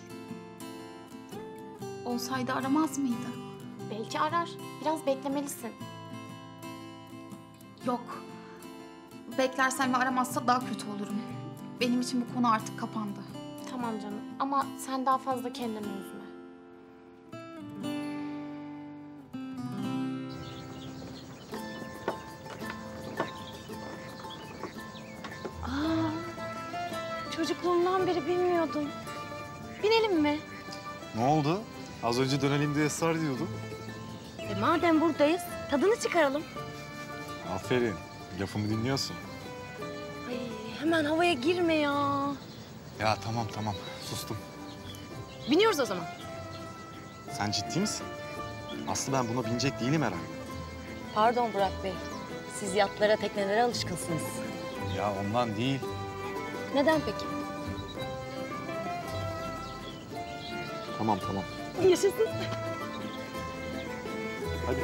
Olsaydı aramaz mıydı? Belki arar. Biraz beklemelisin. Yok. Beklersem ve aramazsa daha kötü olurum. Benim için bu konu artık kapandı. Tamam canım ama sen daha fazla kendini üzme. Aa, çocukluğumdan beri bilmiyordum. Binelim mi? Ne oldu? Az önce dönelim diye ısrar ediyordun. E madem buradayız, tadını çıkaralım. Aferin. Lafımı dinliyorsun. Ay, hemen havaya girme ya. Ya tamam tamam. Sustum. Biniyoruz o zaman. Sen ciddi misin? Aslı ben buna binecek değilim herhalde. Pardon Burak Bey. Siz yatlara, teknelere alışkınsınız. Ya ondan değil. Neden peki? Tamam tamam. Yaşasın. Hadi.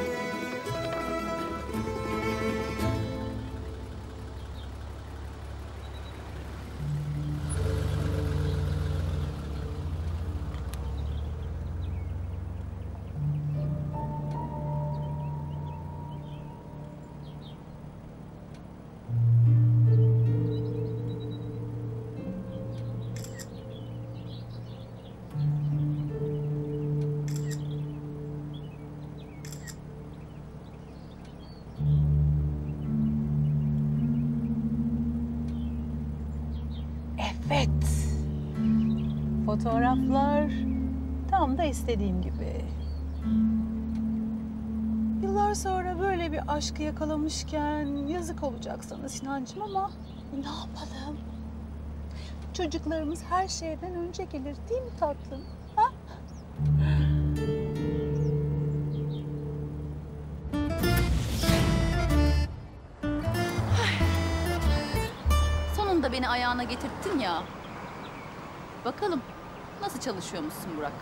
Evet. Fotoğraflar tam da istediğim gibi. Yıllar sonra böyle bir aşkı yakalamışken yazık olacak sana Sinancığım ama ne yapalım? Çocuklarımız her şeyden önce gelir değil mi tatlım? Ha? Sonunda beni ayağına getirttin ya. Bakalım nasıl çalışıyormuşsun Burak?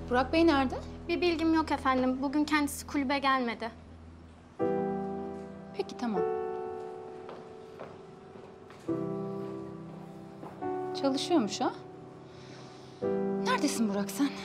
Burak Bey nerede? Bir bilgim yok efendim. Bugün kendisi kulübe gelmedi. Peki tamam. Çalışıyormuş ha? Neredesin Burak sen?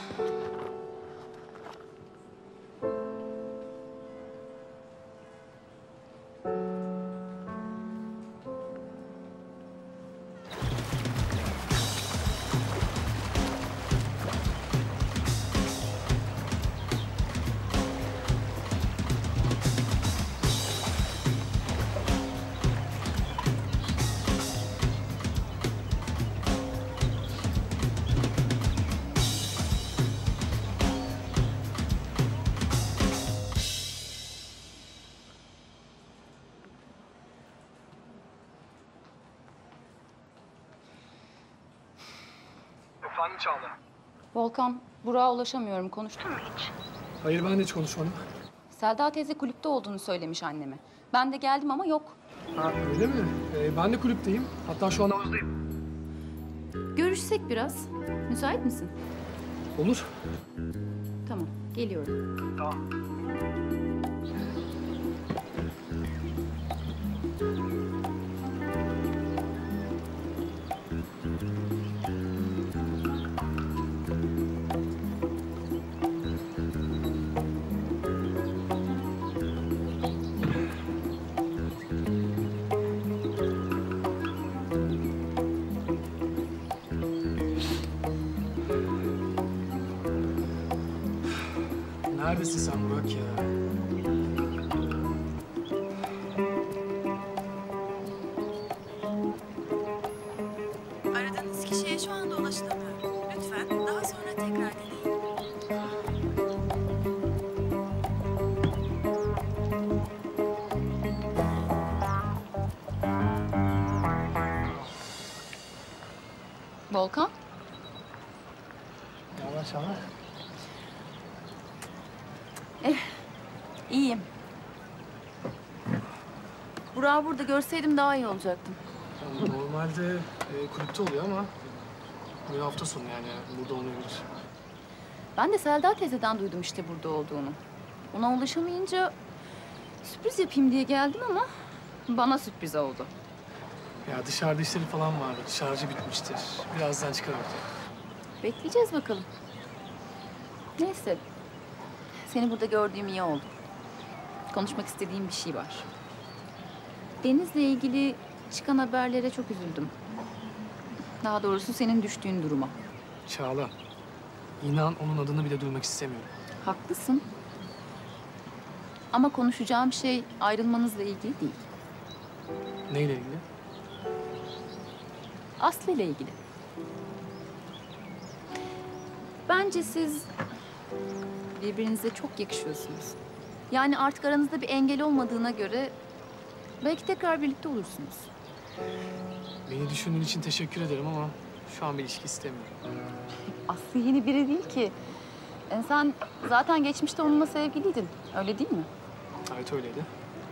Efendim Çağla? Volkan, Burak'a ulaşamıyorum. Konuştun mu hiç? Hayır, ben de hiç konuşmadım. Selda teyze kulüpte olduğunu söylemiş anneme. Ben de geldim ama yok. Ha, öyle mi? Ee, ben de kulüpteyim. Hatta şu an havuzdayım. Görüşsek biraz. Müsait misin? Olur. Tamam, geliyorum. Tamam. Neredesin sen Burak ya? Aradığınız kişiye şu anda ulaşılamıyor. Lütfen daha sonra tekrar deneyin. Volkan? Ne haber Çağla? Eh, iyiyim. Burak'ı burada görseydim daha iyi olacaktım. Yani normalde e, kulüpte oluyor ama bir hafta sonu yani burada olmayabilir. Ben de Selda teyzeden duydum işte burada olduğunu. Ona ulaşamayınca sürpriz yapayım diye geldim ama bana sürpriz oldu. Ya dışarıda işleri falan vardı. Şarjı bitmiştir. Birazdan çıkar ortaya. Bekleyeceğiz bakalım. Neyse. Seni burada gördüğüm iyi oldu. Konuşmak istediğim bir şey var. Deniz'le ilgili çıkan haberlere çok üzüldüm. Daha doğrusu senin düştüğün duruma. Çağla, inan onun adını bile duymak istemiyorum. Haklısın. Ama konuşacağım şey ayrılmanızla ilgili değil. Neyle ilgili? Aslı ile ilgili. Bence siz birbirinize çok yakışıyorsunuz. Yani artık aranızda bir engel olmadığına göre belki tekrar birlikte olursunuz. Beni düşündüğün için teşekkür ederim ama şu an bir ilişki istemiyorum. Aslı yeni biri değil ki. E sen zaten geçmişte onunla sevgiliydin. Öyle değil mi? Evet öyleydi.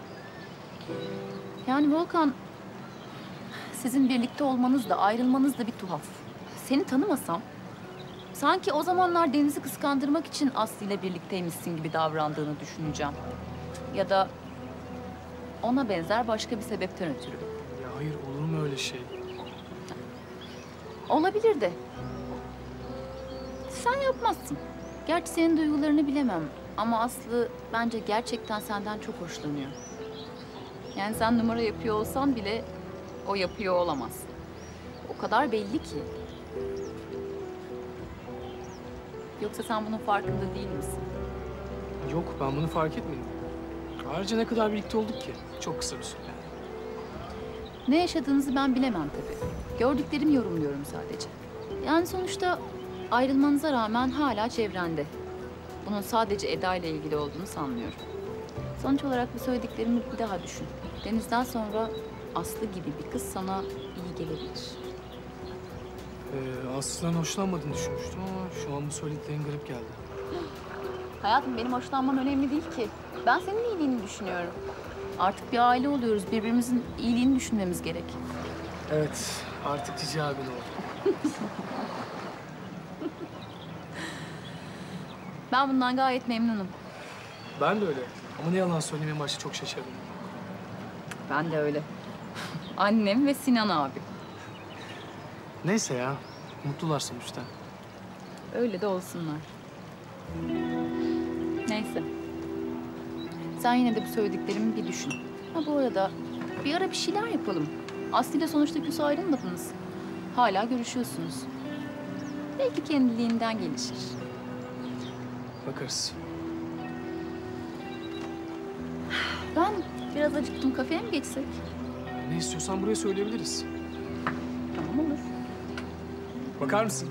Yani Volkan, sizin birlikte olmanız da ayrılmanız da bir tuhaf. Seni tanımasam sanki o zamanlar Deniz'i kıskandırmak için Aslı ile birlikteymişsin gibi davrandığını düşüneceğim. Ya da ona benzer başka bir sebepten ötürü. Ya hayır, olur mu öyle şey? Olabilir de. Sen yapmazsın. Gerçi senin duygularını bilemem. Ama Aslı bence gerçekten senden çok hoşlanıyor. Yani sen numara yapıyor olsan bile o yapıyor olamaz. O kadar belli ki. Yoksa sen bunun farkında değil misin? Yok, ben bunu fark etmedim. Ayrıca ne kadar birlikte olduk ki? Çok kısa bir süre. Ne yaşadığınızı ben bilemem tabii. Gördüklerimi yorumluyorum sadece. Yani sonuçta ayrılmanıza rağmen hala çevrende. Bunun sadece Eda ile ilgili olduğunu sanmıyorum. Sonuç olarak bu söylediklerimi bir daha düşün. Deniz'den sonra Aslı gibi bir kız sana iyi gelebilir. Ee, Aslı'dan hoşlanmadığını düşünmüştüm ama şu an bu söylediklerin garip geldi. Hayatım, benim hoşlanmam önemli değil ki. Ben senin iyiliğini düşünüyorum. Artık bir aile oluyoruz. Birbirimizin iyiliğini düşünmemiz gerek. Evet, artık Cici abin oldu. Ben bundan gayet memnunum. Ben de öyle. Ama ne yalan söyleyeyim, en başta çok şaşırdım. Ben de öyle. Annem ve Sinan abi. Neyse ya, mutlular sonuçta. Öyle de olsunlar. Neyse. Sen yine de bu söylediklerimi bir düşün. Ha bu arada bir ara bir şeyler yapalım. Aslı ile sonuçta küs ayrılmadınız. Hala görüşüyorsunuz. Belki kendiliğinden gelişir. Bakarız. Ben biraz acıktım. Kafeye mi geçsek? Ne istiyorsan buraya söyleyebiliriz. Tamam olur. Bakar mısın?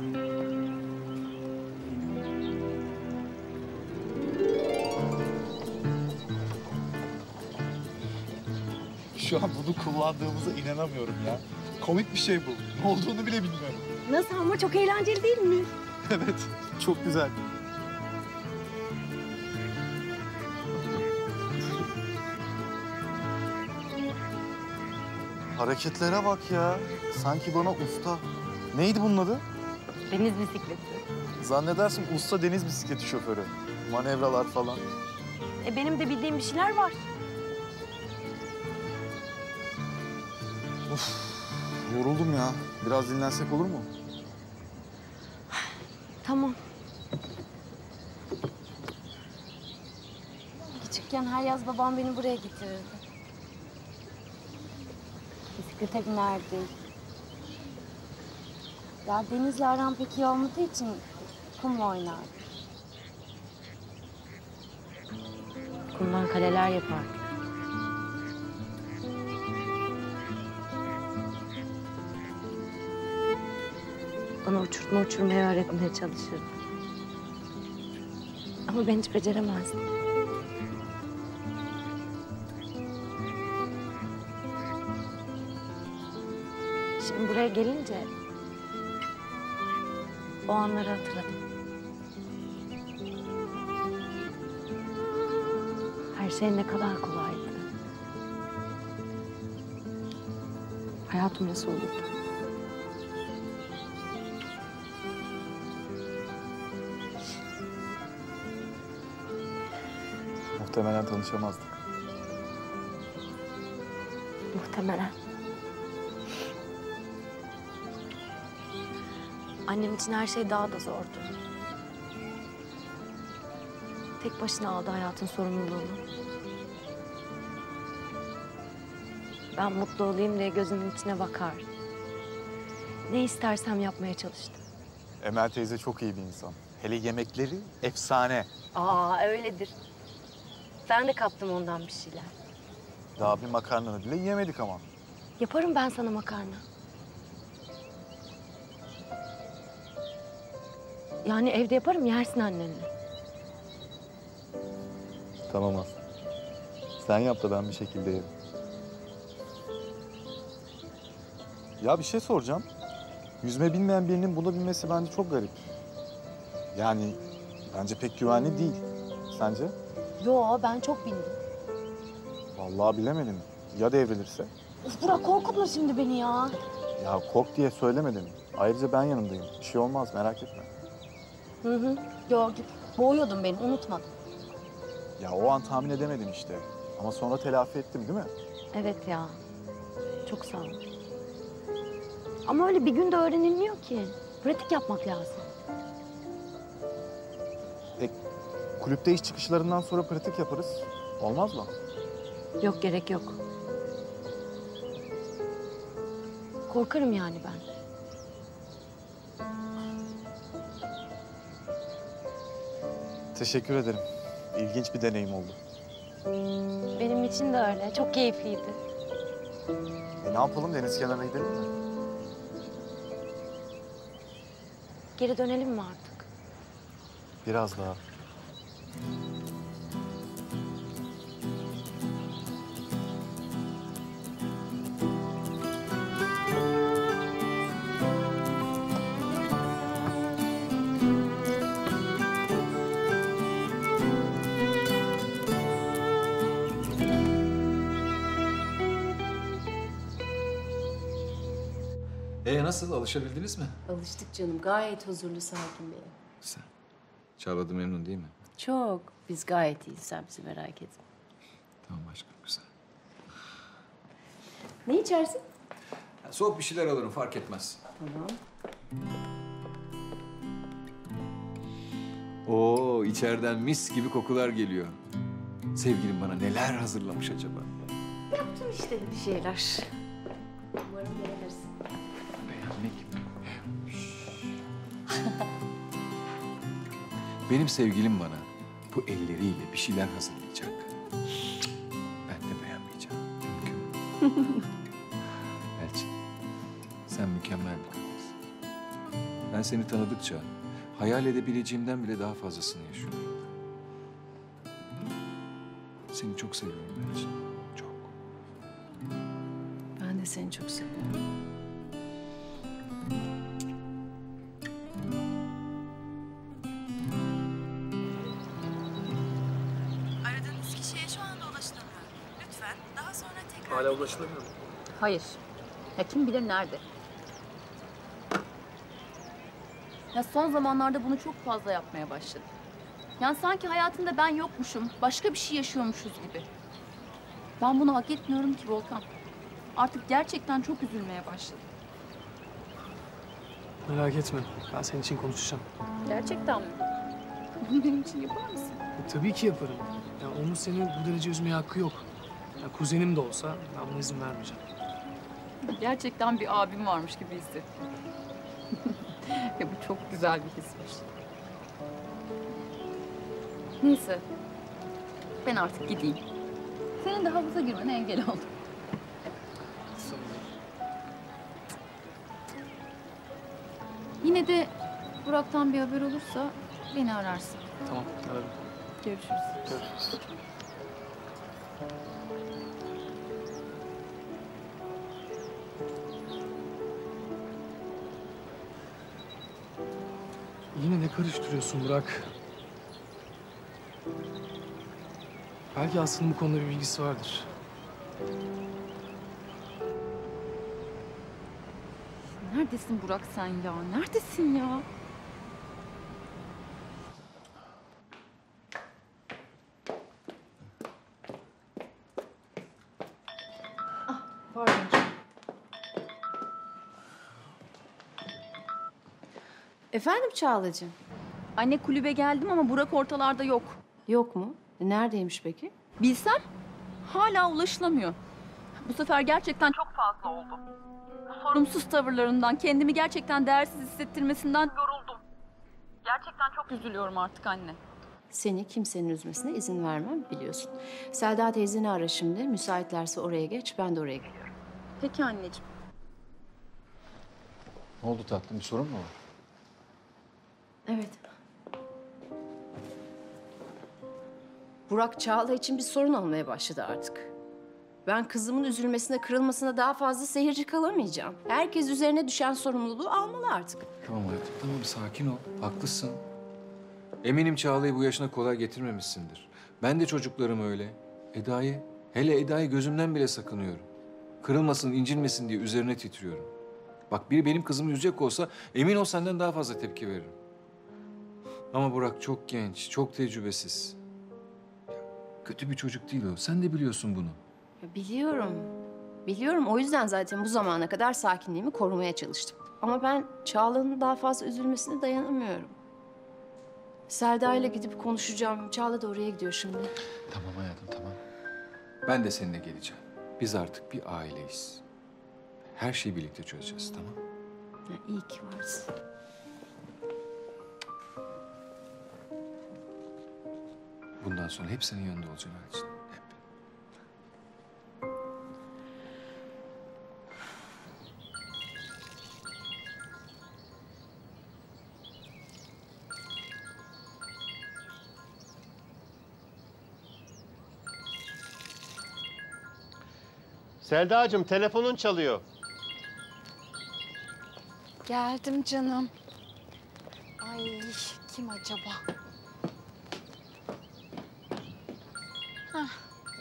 Şu an bunu kullandığımıza inanamıyorum ya. Komik bir şey bu. Ne olduğunu bile bilmiyorum. Nasıl ama çok eğlenceli değil mi? Evet, çok güzel. Hareketlere bak ya. Sanki bana usta. Neydi bunun adı? Deniz bisikleti. Zannedersin usta deniz bisikleti şoförü. Manevralar falan. E benim de bildiğim bir şeyler var. Uf, yoruldum ya. Biraz dinlensek olur mu? Tamam. Küçükken her yaz babam beni buraya getirirdi. Bisiklete binerdik. Ya denizle aram pek iyi olmadığı için kumla oynardık. Kumdan kaleler yapardık. Bana uçurtma uçurmayı öğretmeye çalışırdı. Ama ben hiç beceremezdim. Şimdi buraya gelince o anları hatırladım. Her şey ne kadar kolaydı. Hayatım nasıl olurdu? Muhtemelen tanışamazdık. Muhtemelen. Annem için her şey daha da zordu. Tek başına aldı hayatın sorumluluğunu. Ben mutlu olayım diye gözümün içine bakar. Ne istersem yapmaya çalıştım. Emel teyze çok iyi bir insan. Hele yemekleri efsane. Aa öyledir. Ben de kaptım ondan bir şeyler. Daha bir makarnanı bile yemedik ama. Yaparım ben sana makarna. Yani evde yaparım, yersin annenle. Tamam Aslı. Sen yap da ben bir şekilde yerim. Ya bir şey soracağım. Yüzme bilmeyen birinin bunu bilmesi bence çok garip. Yani bence pek güvenli değil. Sence? Yo, ben çok bildim. Vallahi bilemedim. Ya devrilirse? Of Burak, korkutma şimdi beni ya. Ya kork diye söylemedim. Ayrıca ben yanındayım. Bir şey olmaz, merak etme. Hı hı, gördüm. Boğuyordun beni, unutmadım. Ya o an tahmin edemedim işte. Ama sonra telafi ettim değil mi? Evet ya. Çok sağ ol. Ama öyle bir günde öğrenilmiyor ki. Pratik yapmak lazım. E, kulüpte iş çıkışlarından sonra pratik yaparız. Olmaz mı? Yok, gerek yok. Korkarım yani ben. Teşekkür ederim. İlginç bir deneyim oldu. Benim için de öyle. Çok keyifliydi. E ne yapalım? Deniz kenarına gidelim mi? Geri dönelim mi artık? Biraz daha. Ee nasıl? Alışabildiniz mi? Alıştık canım. Gayet huzurlu, sakin bir ev. Sen. Çağla da memnun değil mi? Çok. Biz gayet iyiyiz. Sen bizi merak etme. Tamam aşkım, güzel. Ne içersin? Ya, soğuk bir şeyler alırım, fark etmez. Tamam. Oo, içeriden mis gibi kokular geliyor. Sevgilim bana neler hazırlamış acaba? Yaptım işte bir şeyler. Umarım beğenirsin. Beğenmek mi? Benim sevgilim bana bu elleriyle bir şeyler hazırlayacak. Ben de beğenmeyeceğim. Mümkün mü? Elçin, sen mükemmel bir kadınsın. Ben seni tanıdıkça hayal edebileceğimden bile daha fazlasını yaşıyorum. Seni çok seviyorum Elçin. Çok. Ben de seni çok seviyorum. Aradığınız kişiye şu anda ulaşılamıyor. Lütfen daha sonra tekrar... Hala ulaşılamıyor mu? Hayır. Ya kim bilir nerede? Ya son zamanlarda bunu çok fazla yapmaya başladı. Yani sanki hayatında ben yokmuşum, başka bir şey yaşıyormuşuz gibi. Ben bunu hak etmiyorum ki Volkan. Artık gerçekten çok üzülmeye başladım. Merak etme. Ben senin için konuşacağım. Gerçekten mi? Bunu benim için yapar mısın? E, tabii ki yaparım. Ya onun seni bu derece üzmeye hakkı yok. Ya kuzenim de olsa ben buna izin vermeyeceğim. Gerçekten bir abim varmış gibi hissettim. Ya bu çok güzel bir hismiş. Neyse. Ben artık gideyim. Senin de havuza girmene engel oldum. Yine de Burak'tan bir haber olursa beni ararsın. Tamam, ararım. Görüşürüz. Görüşürüz. Yine ne karıştırıyorsun Burak? Belki Aslı'nın bu konuda bir bilgisi vardır. Neredesin Burak sen ya? Neredesin ya? Ah, pardon canım. Efendim Çağlacığım? Anne kulübe geldim ama Burak ortalarda yok. Yok mu? E, neredeymiş peki? Bilsem hala ulaşılamıyor. Bu sefer gerçekten çok fazla oldu. Bu sorumsuz tavırlarından, kendimi gerçekten değersiz hissettirmesinden yoruldum. Gerçekten çok üzülüyorum artık anne. Seni kimsenin üzmesine izin vermem biliyorsun. Selda teyzeni ara şimdi. Müsaitlerse oraya geç, ben de oraya geliyorum. Peki anneciğim. Ne oldu tatlım, bir sorun mu var? Evet. Burak Çağla için bir sorun olmaya başladı artık. Ben kızımın üzülmesine, kırılmasına daha fazla seyirci kalamayacağım. Herkes üzerine düşen sorumluluğu almalı artık. Tamam hayatım, tamam sakin ol. Haklısın. Eminim Çağla'yı bu yaşına kolay getirmemişsindir. Ben de çocuklarım öyle. Eda'yı, hele Eda'yı gözümden bile sakınıyorum. Kırılmasın, incinmesin diye üzerine titriyorum. Bak biri benim kızımı üzecek olsa emin ol senden daha fazla tepki veririm. Ama Burak çok genç, çok tecrübesiz. Kötü bir çocuk değil o. Sen de biliyorsun bunu. Ya biliyorum. Biliyorum. O yüzden zaten bu zamana kadar sakinliğimi korumaya çalıştım. Ama ben Çağla'nın daha fazla üzülmesine dayanamıyorum. Selda ile gidip konuşacağım. Çağla da oraya gidiyor şimdi. Tamam hayatım, tamam. Ben de seninle geleceğim. Biz artık bir aileyiz. Her şeyi birlikte çözeceğiz, tamam? Ya iyi ki varsın. Bundan sonra hep senin yanında olacağım Elçin. Hep. Selda'cığım telefonun çalıyor. Geldim canım. Ay kim acaba? Hah.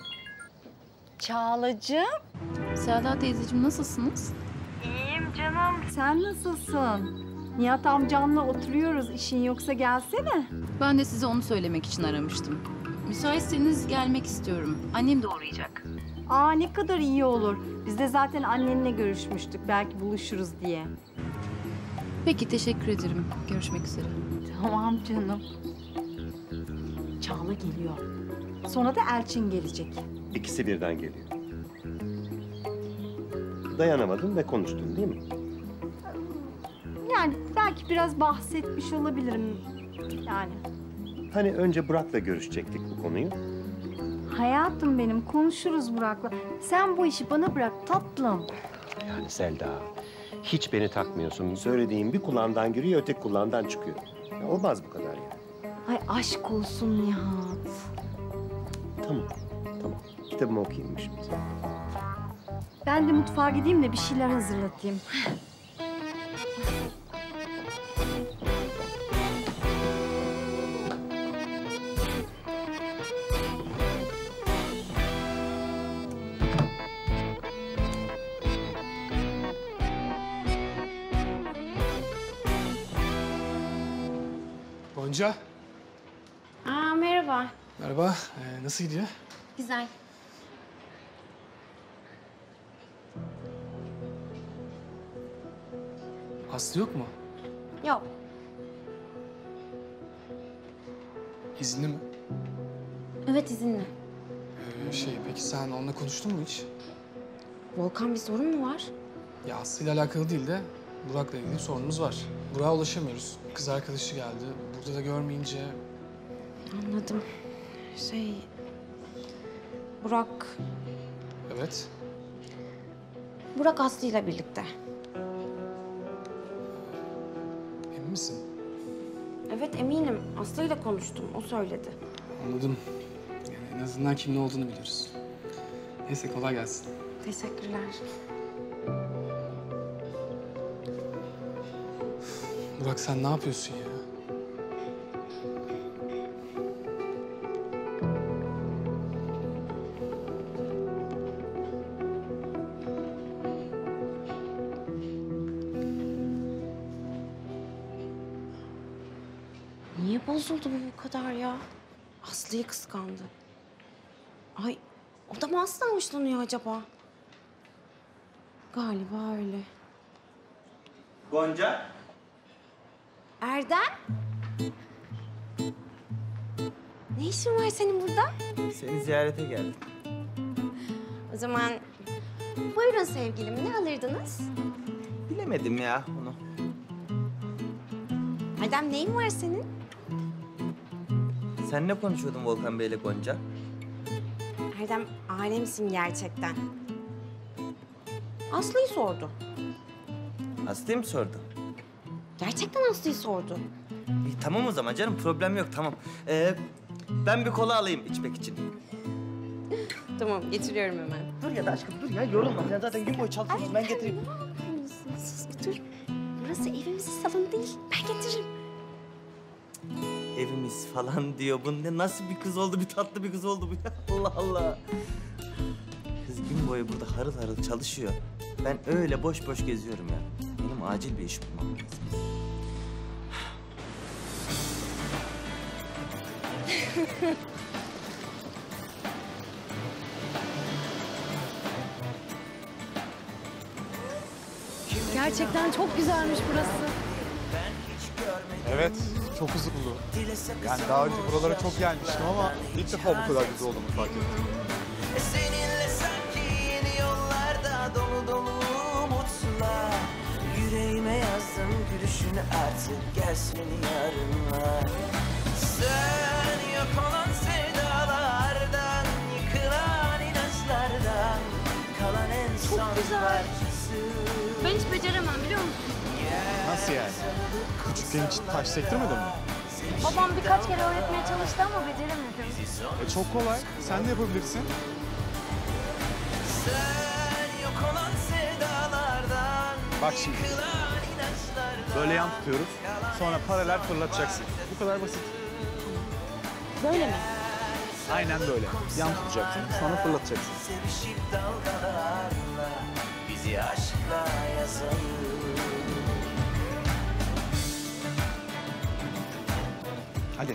Çağlacığım. Selda teyzeciğim nasılsınız? İyiyim canım. Sen nasılsın? Nihat amcanla oturuyoruz. İşin yoksa gelsene. Ben de size onu söylemek için aramıştım. Müsaitseniz gelmek istiyorum. Annem de uğrayacak. Aa ne kadar iyi olur. Biz de zaten annenle görüşmüştük. Belki buluşuruz diye. Peki, teşekkür ederim. Görüşmek üzere. Tamam canım. Çağla geliyor. Sonra da Elçin gelecek. İkisi birden geliyor. Dayanamadın ve konuştun değil mi? Yani belki biraz bahsetmiş olabilirim. Yani. Hani önce Burak'la görüşecektik bu konuyu? Hayatım benim, konuşuruz Burak'la. Sen bu işi bana bırak tatlım. Yani Selda, hiç beni takmıyorsun. Söylediğim bir kulağından giriyor, öteki kulağından çıkıyor. Ya olmaz bu kadar yani. Ay aşk olsun Nihat. Tamam, tamam. Kitabımı okuyayım şimdi. Ben de mutfağa gideyim de bir şeyler hazırlatayım. Gonca. Aa merhaba. Merhaba. Ee, nasıl gidiyor? Güzel. Aslı yok mu? Yok. İzinli mi? Evet izinli. Ee, şey peki sen onunla konuştun mu hiç? Volkan bir sorun mu var? Ya Aslı'yla alakalı değil de Burak'la ilgili bir sorunumuz var. Burak'a ulaşamıyoruz. Kız arkadaşı geldi. Burada da görmeyince... Anladım. Şey... Burak... Evet. Burak Aslı'yla birlikte. Emin misin? Evet eminim. Aslı'yla konuştum. O söyledi. Anladım. Yani en azından kim ne olduğunu biliyoruz. Neyse kolay gelsin. Teşekkürler. Burak sen ne yapıyorsun ya? Niye bozuldu bu bu kadar ya? Aslı'yı kıskandı. Ay o da mı Aslı'dan hoşlanıyor acaba? Galiba öyle. Gonca. Erdem? Ne işin var senin burada? Seni ziyarete geldim. O zaman buyurun sevgilim, ne alırdınız? Bilemedim ya onu. Erdem neyin var senin? Sen ne konuşuyordun Volkan Bey'le Gonca? Erdem alemsin gerçekten. Aslı'yı sordu. Aslı'yı mı sordu? Gerçekten Aslı'yı sordu. İyi, tamam o zaman canım, problem yok, tamam. Ee, ben bir kola alayım içmek için. Tamam, getiriyorum hemen. Dur ya da aşkım, dur ya, yorulma. Sen zaten gün boyu çalışıyorsun, ben getireyim. Sus bir dur. Burası evimizin salonu değil, ben getiririm. Evimiz falan diyor. Bu ne, nasıl bir kız oldu, bir tatlı bir kız oldu bu ya. Allah Allah. Kız gün boyu burada harıl harıl çalışıyor. Ben öyle boş boş geziyorum ya. Benim acil bir iş bulmam lazım. Gerçekten çok güzelmiş burası. Evet, çok huzurlu. Yani daha önce buralara çok gelmiştim ama ilk defa bu kadar güzel olduğunu fark ettim. Seninle sanki yeni yollarda dolu dolu umutlar. Yüreğime yazdım gülüşünü artık gelsin yarınlar. Sen yok olan sevdalardan, yıkılan inançlardan kalan en son parçası. Ben hiç beceremem biliyor musun? Nasıl yani? Küçükken hiç taş sektirmedin mi? Babam birkaç kere öğretmeye çalıştı ama beceremedim. E çok kolay. Sen de yapabilirsin. Sen yok olan sevdalardan, Bak şimdi. Böyle yan tutuyoruz. Sonra paralel fırlatacaksın. Bu kadar basit. Böyle mi? Aynen böyle. Yan tutacaksın. Sonra fırlatacaksın. Sevişip dalgalarla bizi aşkla yazalım. Hadi.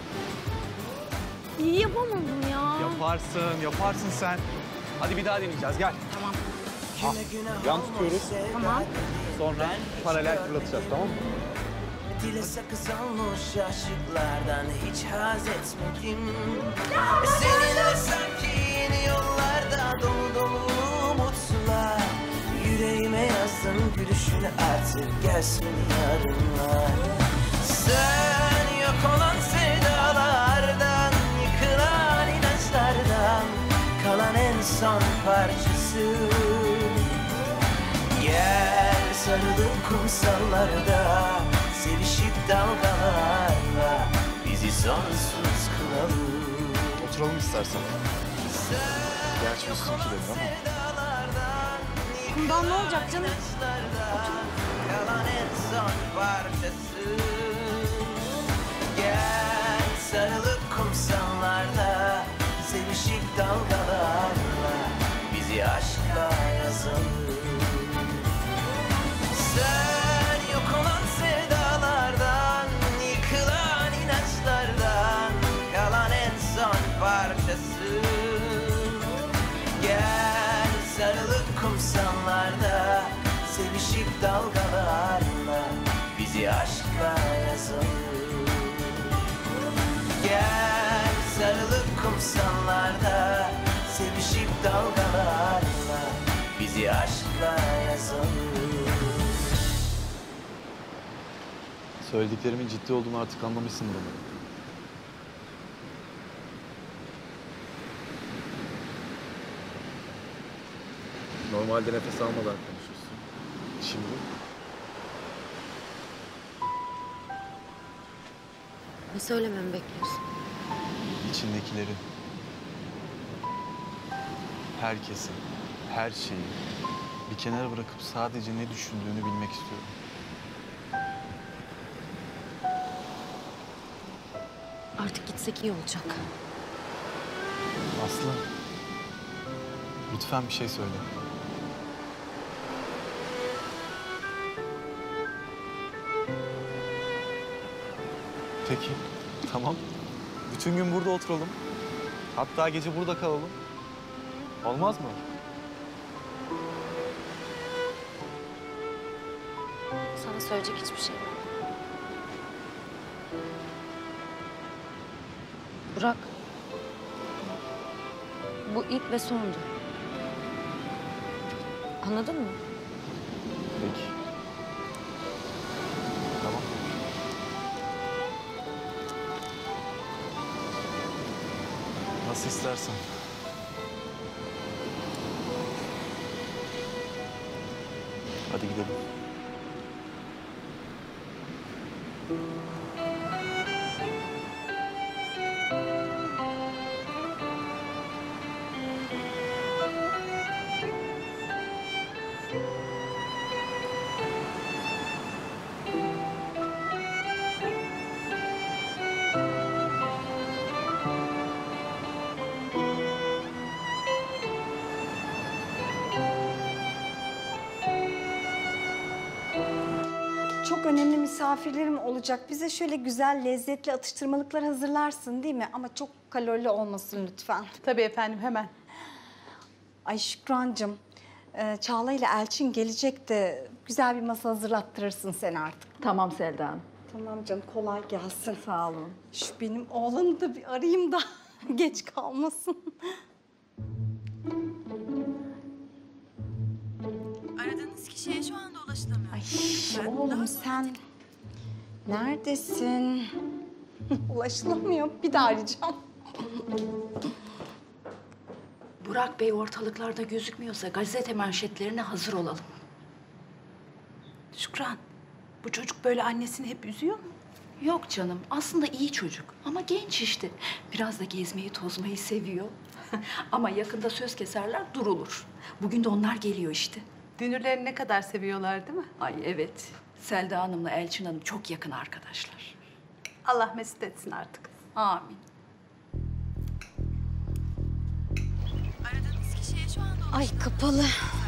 İyi yapamadım ya. Yaparsın, yaparsın sen. Hadi bir daha deneyeceğiz, gel. Tamam. Al, yan tutuyoruz. Tamam. Sonra paralel fırlatacağız, tamam mı? Dile sakız olmuş aşıklardan hiç haz etmedim. Seninle sanki yeni yollarda dolu dolu umutlar. Yüreğime yazdım gülüşünü artık gelsin yarınlar. Sen yok olan sevdalardan, yıkılan inançlardan kalan en son parçası. Gel sarılıp kumsallarda, sevişip dalgalarla bizi sonsuz kılalım. Oturalım istersen. Gerçi üstünkilerin ama. Bundan ne olacak canım? Kalan en son parçası. Gel sarılıp kumsallarda, sevişip dalgalarla bizi aşkla yazalım. Sen yok olan sevdalardan, yıkılan inançlardan kalan en son parçası. Gel sarılıp kumsallarda, sevişip dalgalarla bizi aşkla yazalım. Gel sarılıp kumsallarda, sevişip dalgalarla bizi aşkla yazalım. Söylediklerimin ciddi olduğunu artık anlamışsındır umarım. Normalde nefes almadan konuşursun. Şimdi? Ne söylememi bekliyorsun? İçindekileri. Herkesi, her şeyi bir kenara bırakıp sadece ne düşündüğünü bilmek istiyorum. Artık gitsek iyi olacak. Aslı, lütfen bir şey söyle. Peki, tamam. Bütün gün burada oturalım. Hatta gece burada kalalım. Olmaz mı? Sana söyleyecek hiçbir şey yok. Burak. Bu ilk ve sondu. Anladın mı? Peki. Tamam. Nasıl istersen. Hadi gidelim. Çok önemli misafirlerim olacak. Bize şöyle güzel, lezzetli atıştırmalıklar hazırlarsın değil mi? Ama çok kalorili olmasın lütfen. Tabii efendim, hemen. Ay Şükrancığım, e, Çağla ile Elçin gelecek de güzel bir masa hazırlattırırsın sen artık. Tamam Selda Hanım. Tamam canım, kolay gelsin. Sağ olun. Şu benim oğlanı da bir arayayım da geç kalmasın. Aradığınız kişiye şu anda ulaşılamıyor. Ay Lütfen oğlum daha sonra sen neredesin? Ulaşılamıyor. Bir daha arayacağım. Burak Bey ortalıklarda gözükmüyorsa gazete manşetlerine hazır olalım. Şükran, bu çocuk böyle annesini hep üzüyor mu? Yok canım, aslında iyi çocuk ama genç işte. Biraz da gezmeyi, tozmayı seviyor. Ama yakında söz keserler, durulur. Bugün de onlar geliyor işte. Dünürlerini ne kadar seviyorlar değil mi? Ay evet, Selda Hanım'la Elçin Hanım çok yakın arkadaşlar. Allah mesut etsin artık. Amin. Aradığınız kişiye şu anda Ay kapalı.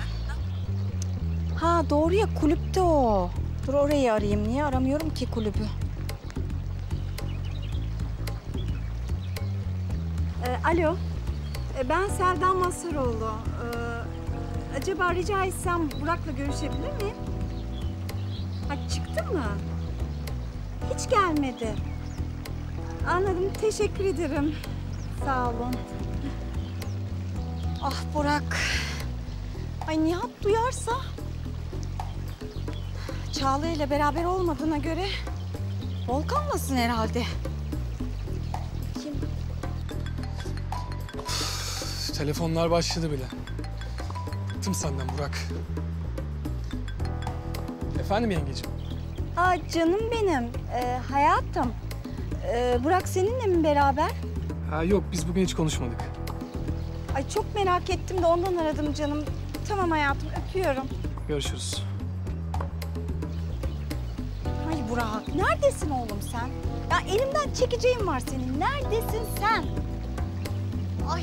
Ha doğru ya, kulüpte o. Dur orayı arayayım. Niye aramıyorum ki kulübü? alo. Ee, ben Selda Mazharoğlu. Ee, acaba rica etsem Burak'la görüşebilir miyim? Ha, çıktı mı? Hiç gelmedi. Anladım. Teşekkür ederim. Sağ olun. Ah Burak. Ay Nihat duyarsa? Çağla ile beraber olmadığına göre Volkan'lasın herhalde. Kim? Üf, telefonlar başladı bile. Bıktım senden Burak. Efendim yengeciğim? Aa canım benim, ee, hayatım. Ee, Burak seninle mi beraber? Ha, yok, biz bugün hiç konuşmadık. Ay çok merak ettim de ondan aradım canım. Tamam hayatım, öpüyorum. Görüşürüz. Ay Burak, neredesin oğlum sen? Ya elimden çekeceğim var senin. Neredesin sen? Ay.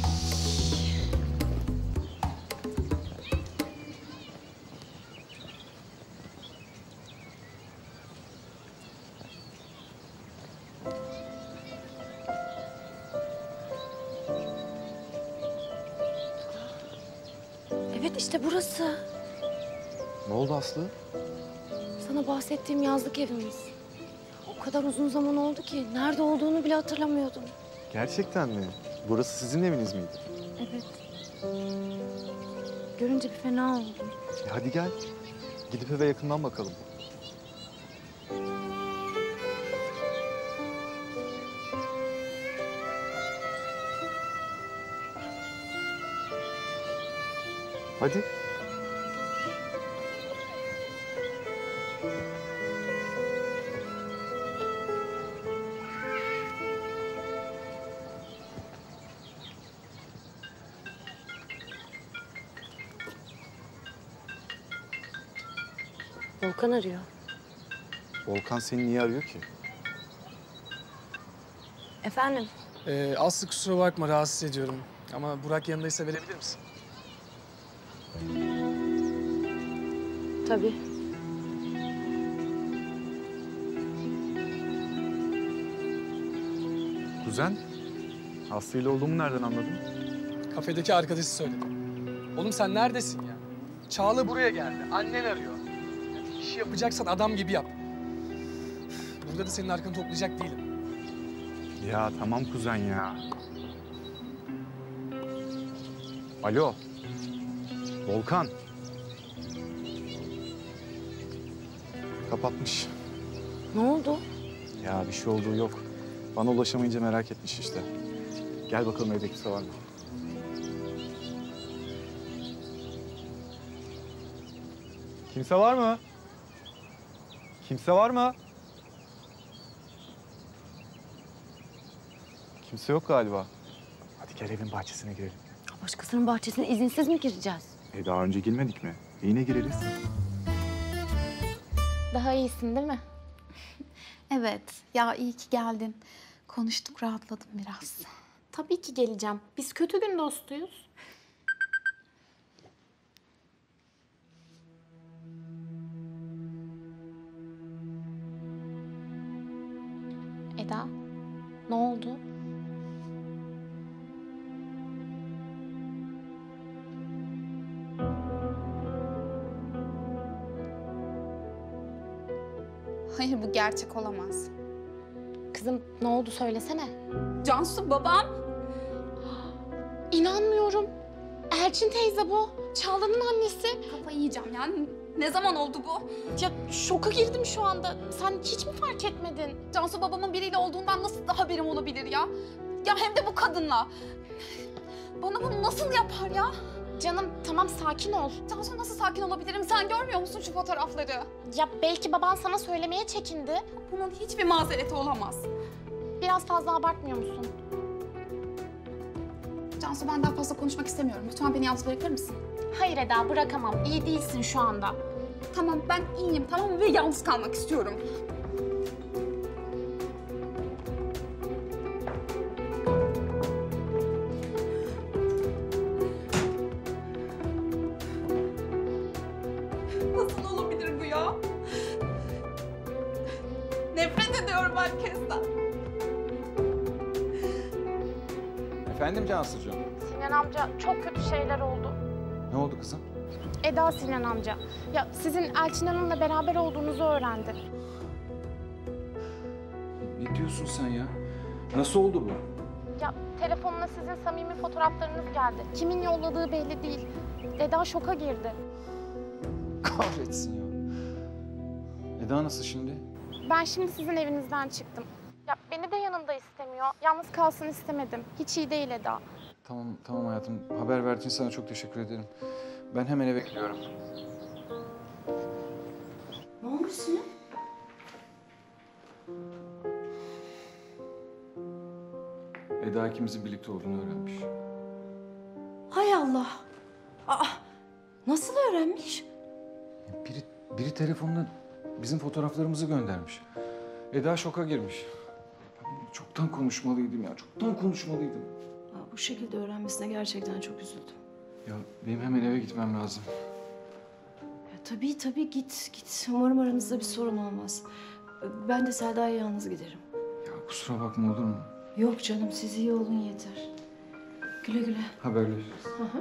Evet işte burası. Ne oldu Aslı? Sana bahsettiğim yazlık evimiz. O kadar uzun zaman oldu ki nerede olduğunu bile hatırlamıyordum. Gerçekten mi? Burası sizin eviniz miydi? Evet. Görünce bir fena oldum. E hadi gel. Gidip eve yakından bakalım. Hadi. Volkan arıyor. Volkan seni niye arıyor ki? Efendim? Ee, Aslı kusura bakma, rahatsız ediyorum. Ama Burak yanındaysa verebilir misin? Tabii. Kuzen, Aslı ile olduğumu nereden anladın? Kafedeki arkadaşı söyledi. Oğlum sen neredesin ya? Çağla buraya geldi. Annen arıyor. Yani işi yapacaksan adam gibi yap. Burada da senin arkanı toplayacak değilim. Ya tamam kuzen ya. Alo. Volkan. Kapatmış. Ne oldu? Ya bir şey olduğu yok. Bana ulaşamayınca merak etmiş işte. Gel bakalım evde kimse var mı? Kimse var mı? Kimse var mı? Kimse yok galiba. Hadi gel evin bahçesine girelim. Başkasının bahçesine izinsiz mi gireceğiz? E daha önce girmedik mi? E yine gireriz. Daha iyisin değil mi? Evet, ya iyi ki geldin. Konuştuk, rahatladım biraz. Tabii ki geleceğim. Biz kötü gün dostuyuz. Eda, ne oldu? Hayır, bu gerçek olamaz. Kızım ne oldu söylesene. Cansu, babam. İnanmıyorum. Elçin teyze bu. Çağla'nın annesi. Kafayı yiyeceğim yani. Ne zaman oldu bu? Ya şoka girdim şu anda. Sen hiç mi fark etmedin? Cansu, babamın biriyle olduğundan nasıl da haberim olabilir ya? Ya hem de bu kadınla. Bana bunu nasıl yapar ya? Canım tamam sakin ol. Cansu, nasıl sakin olabilirim? Sen görmüyor musun şu fotoğrafları? Ya belki baban sana söylemeye çekindi. Bunun hiçbir mazereti olamaz. Biraz fazla abartmıyor musun? Cansu, ben daha fazla konuşmak istemiyorum. Lütfen beni yalnız bırakır mısın? Hayır Eda, bırakamam. İyi değilsin şu anda. Tamam, ben iyiyim, tamam mı? Ve yalnız kalmak istiyorum. Nasıl olabilir bu ya? Nefret ediyorum herkesten. Efendim Cansucuğum? Sinan amca çok kötü şeyler oldu. Ne oldu kızım? Eda Sinan amca. Ya sizin Elçin Hanım'la beraber olduğunuzu öğrendi. Ne diyorsun sen ya? Nasıl oldu bu? Ya telefonuna sizin samimi fotoğraflarınız geldi. Kimin yolladığı belli değil. Eda şoka girdi. Kahretsin ya. Eda nasıl şimdi? Ben şimdi sizin evinizden çıktım. Ya beni de yanında istemiyor. Yalnız kalsın istemedim. Hiç iyi değil Eda. Tamam, tamam hayatım. Haber verdiğin sana çok teşekkür ederim. Ben hemen eve gidiyorum. Ne olmuş Sinan? Eda ikimizin birlikte olduğunu öğrenmiş. Hay Allah. Aa, nasıl öğrenmiş? Biri, biri telefonla bizim fotoğraflarımızı göndermiş. Eda şoka girmiş. Ben çoktan konuşmalıydım ya, çoktan konuşmalıydım. Aa, bu şekilde öğrenmesine gerçekten çok üzüldüm. Ya benim hemen eve gitmem lazım. Ya, tabii tabii git git. Umarım aranızda bir sorun olmaz. Ben de Selda'ya yalnız giderim. Ya kusura bakma olur mu? Yok canım, siz iyi olun yeter. Güle güle. Haberleşiriz. Hı hı.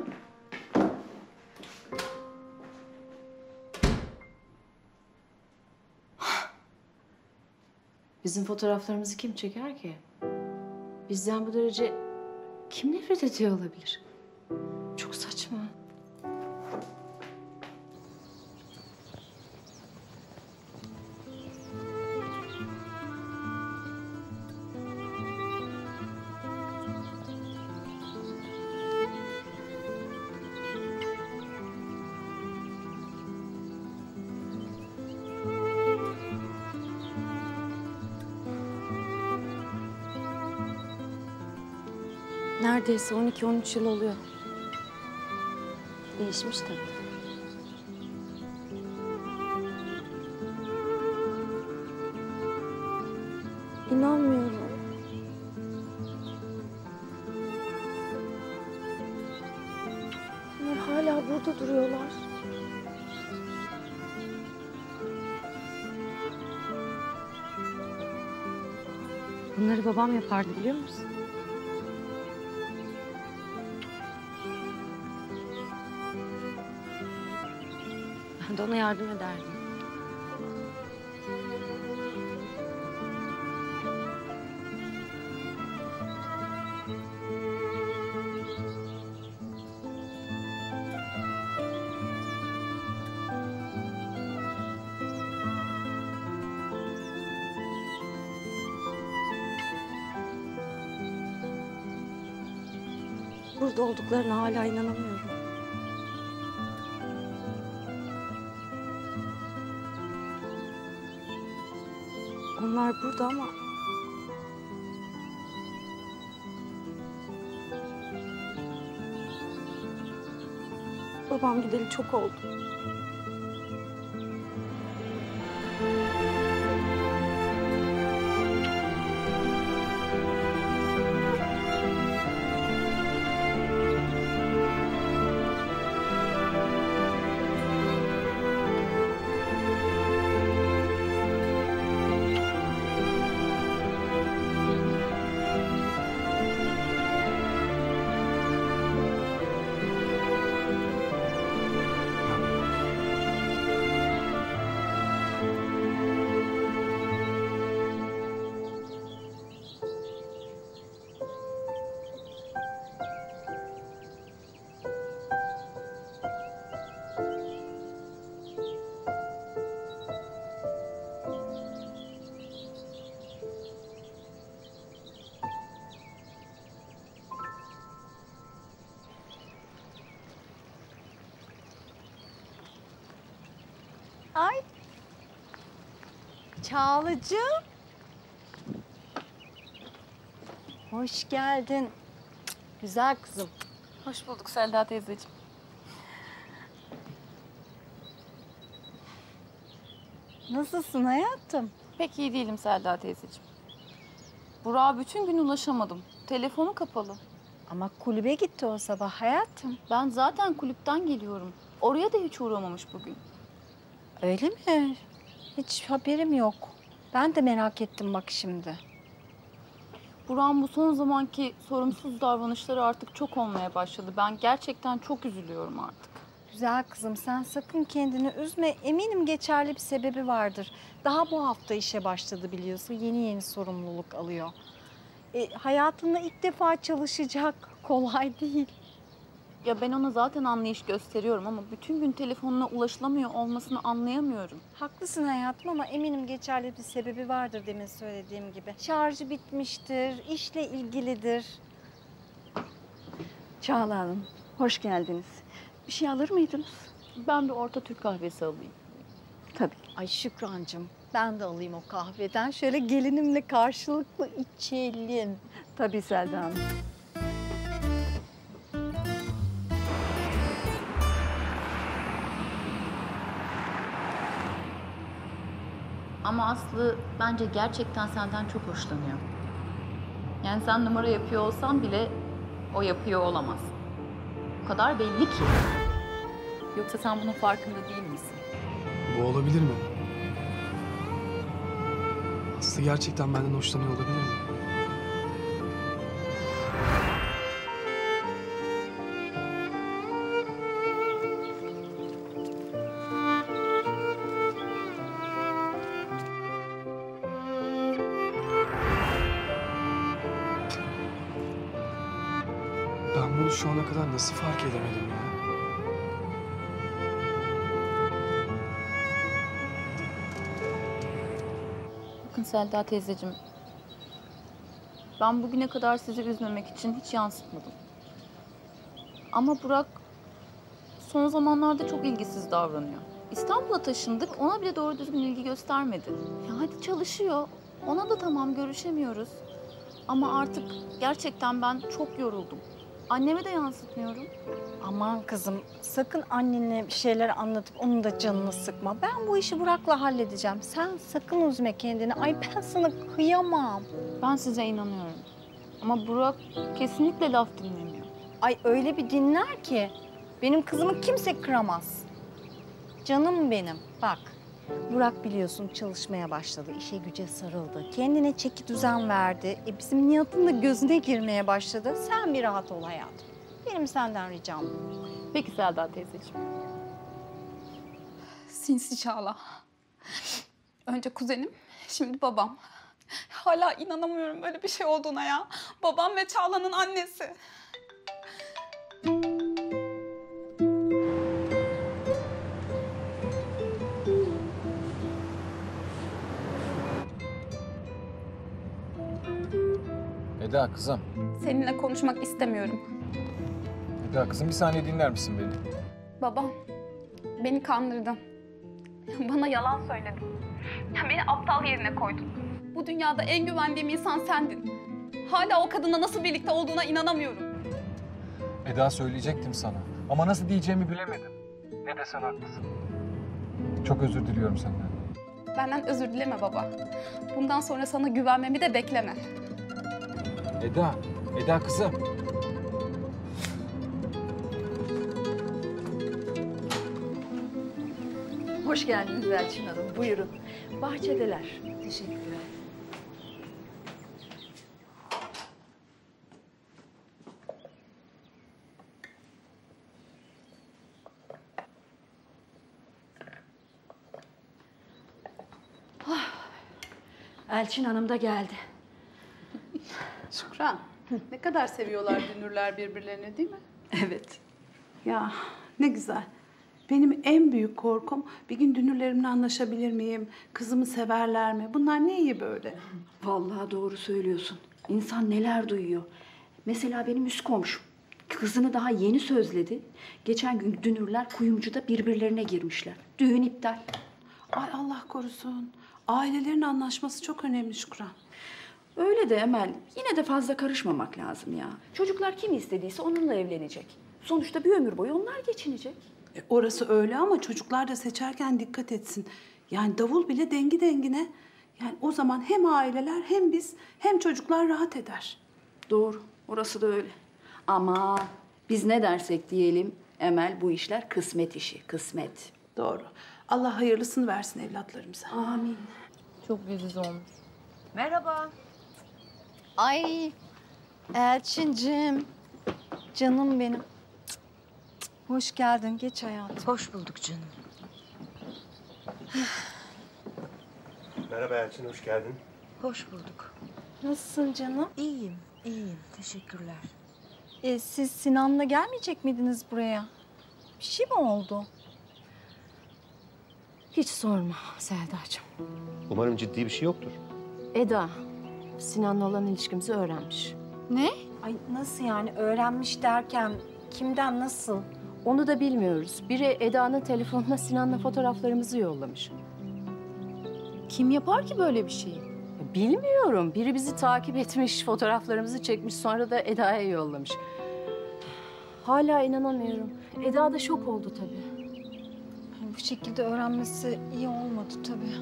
Bizim fotoğraflarımızı kim çeker ki? Bizden bu derece kim nefret ediyor olabilir? Çok saçma. Neredeyse on iki on üç yıl oluyor. Değişmiş tabii. İnanmıyorum. Onlar hala burada duruyorlar. Bunları babam yapardı biliyor musun? Ben de ona yardım ederdim. Burada olduklarına hala inanamıyorum. Onlar burada ama... Babam gideli çok oldu. Ay. Çağlacığım. Hoş geldin. Güzel kızım. Hoş bulduk Selda teyzeciğim. Nasılsın hayatım? Pek iyi değilim Selda teyzeciğim. Burak'a bütün gün ulaşamadım. Telefonu kapalı. Ama kulübe gitti o sabah hayatım. Ben zaten kulüpten geliyorum. Oraya da hiç uğramamış bugün. Öyle mi? Hiç haberim yok. Ben de merak ettim bak şimdi. Burak'ın bu son zamanki sorumsuz davranışları artık çok olmaya başladı. Ben gerçekten çok üzülüyorum artık. Güzel kızım, sen sakın kendini üzme. Eminim geçerli bir sebebi vardır. Daha bu hafta işe başladı biliyorsun. Yeni yeni sorumluluk alıyor. E, hayatında ilk defa çalışacak. Kolay değil. Ya ben ona zaten anlayış gösteriyorum ama bütün gün telefonuna ulaşılamıyor olmasını anlayamıyorum. Haklısın hayatım ama eminim geçerli bir sebebi vardır demin söylediğim gibi. Şarjı bitmiştir, işle ilgilidir. Çağla Hanım, hoş geldiniz. Bir şey alır mıydınız? Ben bir orta Türk kahvesi alayım. Tabii. Ay Şükrancığım, ben de alayım o kahveden. Şöyle gelinimle karşılıklı içelim. Tabii Selda Hanım. Ama Aslı bence gerçekten senden çok hoşlanıyor. Yani sen numara yapıyor olsan bile o yapıyor olamaz. O kadar belli ki. Yoksa sen bunun farkında değil misin? Bu olabilir mi? Aslı gerçekten benden hoşlanıyor olabilir mi? Ben bunu şu ana kadar nasıl fark edemedim ya? Bakın Selda teyzeciğim, ben bugüne kadar sizi üzmemek için hiç yansıtmadım. Ama Burak son zamanlarda çok ilgisiz davranıyor. İstanbul'a taşındık, ona bile doğru düzgün ilgi göstermedi. Ya hadi çalışıyor, ona da tamam görüşemiyoruz. Ama artık gerçekten ben çok yoruldum. Anneme de yansıtmıyorum. Aman kızım, sakın annene bir şeyler anlatıp onun da canını sıkma. Ben bu işi Burak'la halledeceğim. Sen sakın üzme kendini. Ay ben sana kıyamam. Ben size inanıyorum. Ama Burak kesinlikle laf dinlemiyor. Ay öyle bir dinler ki benim kızımı kimse kıramaz. Canım benim. Bak, Burak biliyorsun çalışmaya başladı, işe güce sarıldı. Kendine çeki düzen verdi. E bizim Nihat'ın da gözüne girmeye başladı. Sen bir rahat ol hayatım. Benim senden ricam bu. Peki Selda teyzeciğim. Sinsi Çağla. Önce kuzenim, şimdi babam. Hala inanamıyorum böyle bir şey olduğuna ya. Babam ve Çağla'nın annesi. Eda kızım. Seninle konuşmak istemiyorum. Eda kızım bir saniye dinler misin beni? Babam, beni kandırdın. Bana yalan söyledin. Beni aptal yerine koydun. Bu dünyada en güvendiğim insan sendin. Hala o kadınla nasıl birlikte olduğuna inanamıyorum. Eda söyleyecektim sana. Ama nasıl diyeceğimi bilemedim. Ne desen haklısın. Çok özür diliyorum senden. Benden özür dileme baba. Bundan sonra sana güvenmemi de bekleme. Eda, Eda kızım. Hoş geldiniz Elçin Hanım. Buyurun. Bahçedeler. Teşekkürler. Ah, Elçin Hanım da geldi. Şükran, ne kadar seviyorlar dünürler birbirlerini değil mi? Evet. Ya ne güzel. Benim en büyük korkum bir gün dünürlerimle anlaşabilir miyim? Kızımı severler mi? Bunlar ne iyi böyle. Vallahi doğru söylüyorsun. İnsan neler duyuyor. Mesela benim üst komşum. Kızını daha yeni sözledi. Geçen gün dünürler kuyumcuda birbirlerine girmişler. Düğün iptal. Ay Allah korusun. Ailelerin anlaşması çok önemli Şükran. Öyle de Emel, yine de fazla karışmamak lazım ya. Çocuklar kim istediyse onunla evlenecek. Sonuçta bir ömür boyu onlar geçinecek. E, orası öyle ama çocuklar da seçerken dikkat etsin. Yani davul bile dengi dengine. Yani o zaman hem aileler hem biz hem çocuklar rahat eder. Doğru, orası da öyle. Ama biz ne dersek diyelim Emel, bu işler kısmet işi, kısmet. Doğru. Allah hayırlısını versin evlatlarımıza. Amin. Çok yüz yüze olmuş. Merhaba. Ay Elçincim, canım benim. Hoş geldin, geç hayatım. Hoş bulduk canım. Merhaba Elçin, hoş geldin. Hoş bulduk. Nasılsın canım? İyiyim, iyiyim. Teşekkürler. Ee, siz Sinan'la gelmeyecek miydiniz buraya? Bir şey mi oldu? Hiç sorma Selda'cığım. Umarım ciddi bir şey yoktur. Eda, Sinan'la olan ilişkimizi öğrenmiş. Ne? Ay nasıl yani öğrenmiş derken kimden nasıl? Onu da bilmiyoruz. Biri Eda'nın telefonuna Sinan'la fotoğraflarımızı yollamış. Kim yapar ki böyle bir şeyi? Bilmiyorum. Biri bizi takip etmiş, fotoğraflarımızı çekmiş, sonra da Eda'ya yollamış. Hala inanamıyorum. Eda da şok oldu tabii. Bu şekilde öğrenmesi iyi olmadı tabii.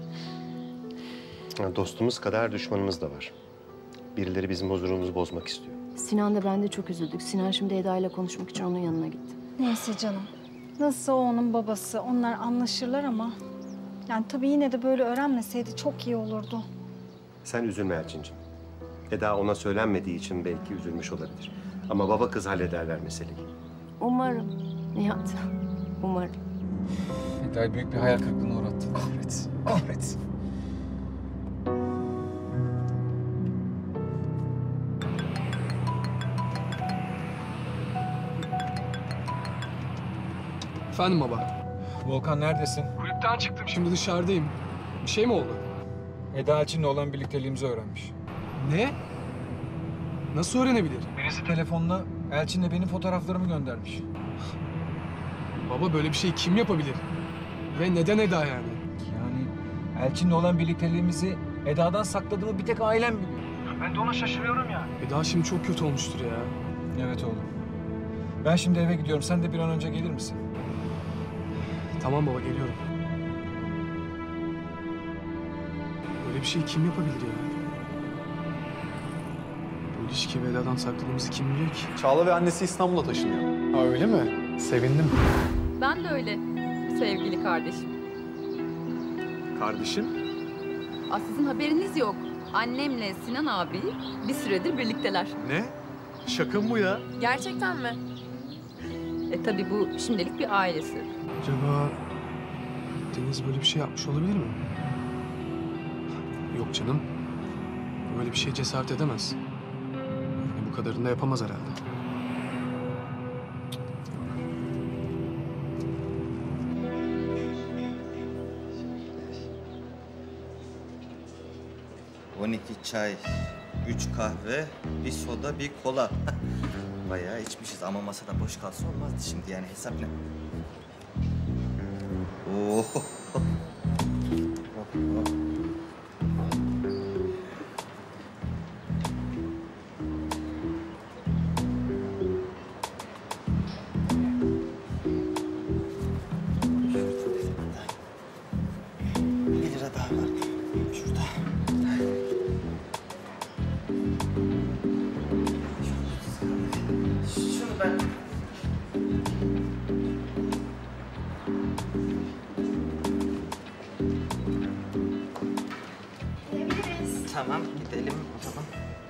Ya, dostumuz kadar düşmanımız da var. Birileri bizim huzurumuzu bozmak istiyor. Sinan da ben de çok üzüldük. Sinan şimdi Eda ile konuşmak için onun yanına gitti. Neyse canım. Nasıl o onun babası, onlar anlaşırlar ama... Yani tabii yine de böyle öğrenmeseydi çok iyi olurdu. Sen üzülme Elçin'ciğim. Eda ona söylenmediği için belki üzülmüş olabilir. Ama baba kız hallederler meseleyi. Umarım Nihat, umarım. Eda'yı büyük bir hayal kırıklığına uğrattı. Ahmet, Ahmet. Efendim baba. Volkan neredesin? Kulüpten çıktım, şimdi dışarıdayım. Bir şey mi oldu? Eda Elçin'le olan birlikteliğimizi öğrenmiş. Ne? Nasıl öğrenebilir? Birisi telefonla Elçin'le benim fotoğraflarımı göndermiş. Baba böyle bir şey kim yapabilir? Ve neden Eda yani? Yani Elçin'le olan birlikteliğimizi Eda'dan sakladığımı bir tek ailem biliyor. Ben de ona şaşırıyorum ya. Eda şimdi çok kötü olmuştur ya. Evet oğlum. Ben şimdi eve gidiyorum. Sen de bir an önce gelir misin? Tamam baba, geliyorum. Böyle bir şey kim yapabilir ya? Bu ilişki ve Eda'dan sakladığımızı kim biliyor ki? Çağla ve annesi İstanbul'a taşınıyor. Ha öyle mi? Sevindim. Ben de öyle sevgili kardeşim. Kardeşim? Aa, sizin haberiniz yok. Annemle Sinan abi bir süredir birlikteler. Ne? Şaka mı bu ya? Gerçekten mi? E tabii bu şimdilik bir ailesi. Acaba Deniz böyle bir şey yapmış olabilir mi? Yok canım. Böyle bir şeye cesaret edemez. Yani bu kadarını da yapamaz herhalde. on iki çay, üç kahve, bir soda, bir kola. Bayağı içmişiz ama masada boş kalsa olmazdı şimdi yani hesap ne? Oo. Bir lira daha var. Şurada. Şunu ben... Gidebiliriz. Tamam, gidelim o zaman.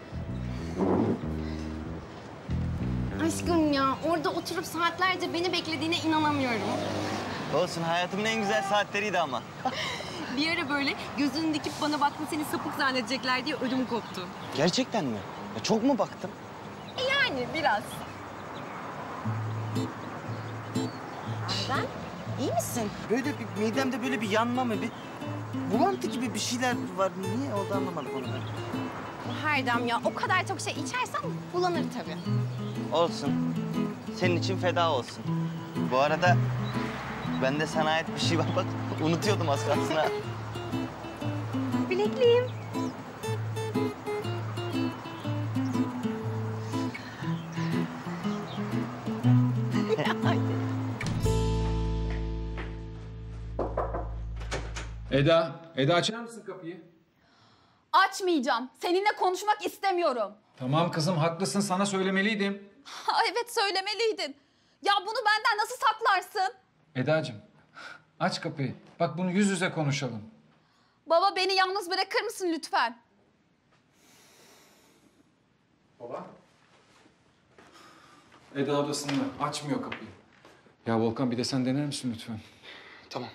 Aşkım ya orada oturup saatlerce beni beklediğine inanamıyorum. Olsun, hayatımın en güzel saatleriydi ama. Bir ara böyle gözünü dikip bana baktın seni sapık zannedecekler diye ödüm koptu. Gerçekten mi? Ya çok mu baktım? E yani biraz. Arden, iyi misin? Böyle bir midemde böyle bir yanma mı, bir bulantı gibi bir şeyler var. Niye? O da anlamadım onu ben. Herdem ya o kadar çok şey içersen bulanır tabii. Olsun. Senin için feda olsun. Bu arada bende sana ait bir şey var bak. Unutuyordum az kalsın ha. Bilekliğim. Eda, Eda açar mısın kapıyı? Açmayacağım. Seninle konuşmak istemiyorum. Tamam kızım, haklısın. Sana söylemeliydim. Evet söylemeliydin. Ya bunu benden nasıl saklarsın? Edacığım, aç kapıyı. Bak bunu yüz yüze konuşalım. Baba beni yalnız bırakır mısın lütfen? Baba? Eda odasında. Açmıyor kapıyı. Ya Volkan bir de sen dener misin lütfen? Tamam.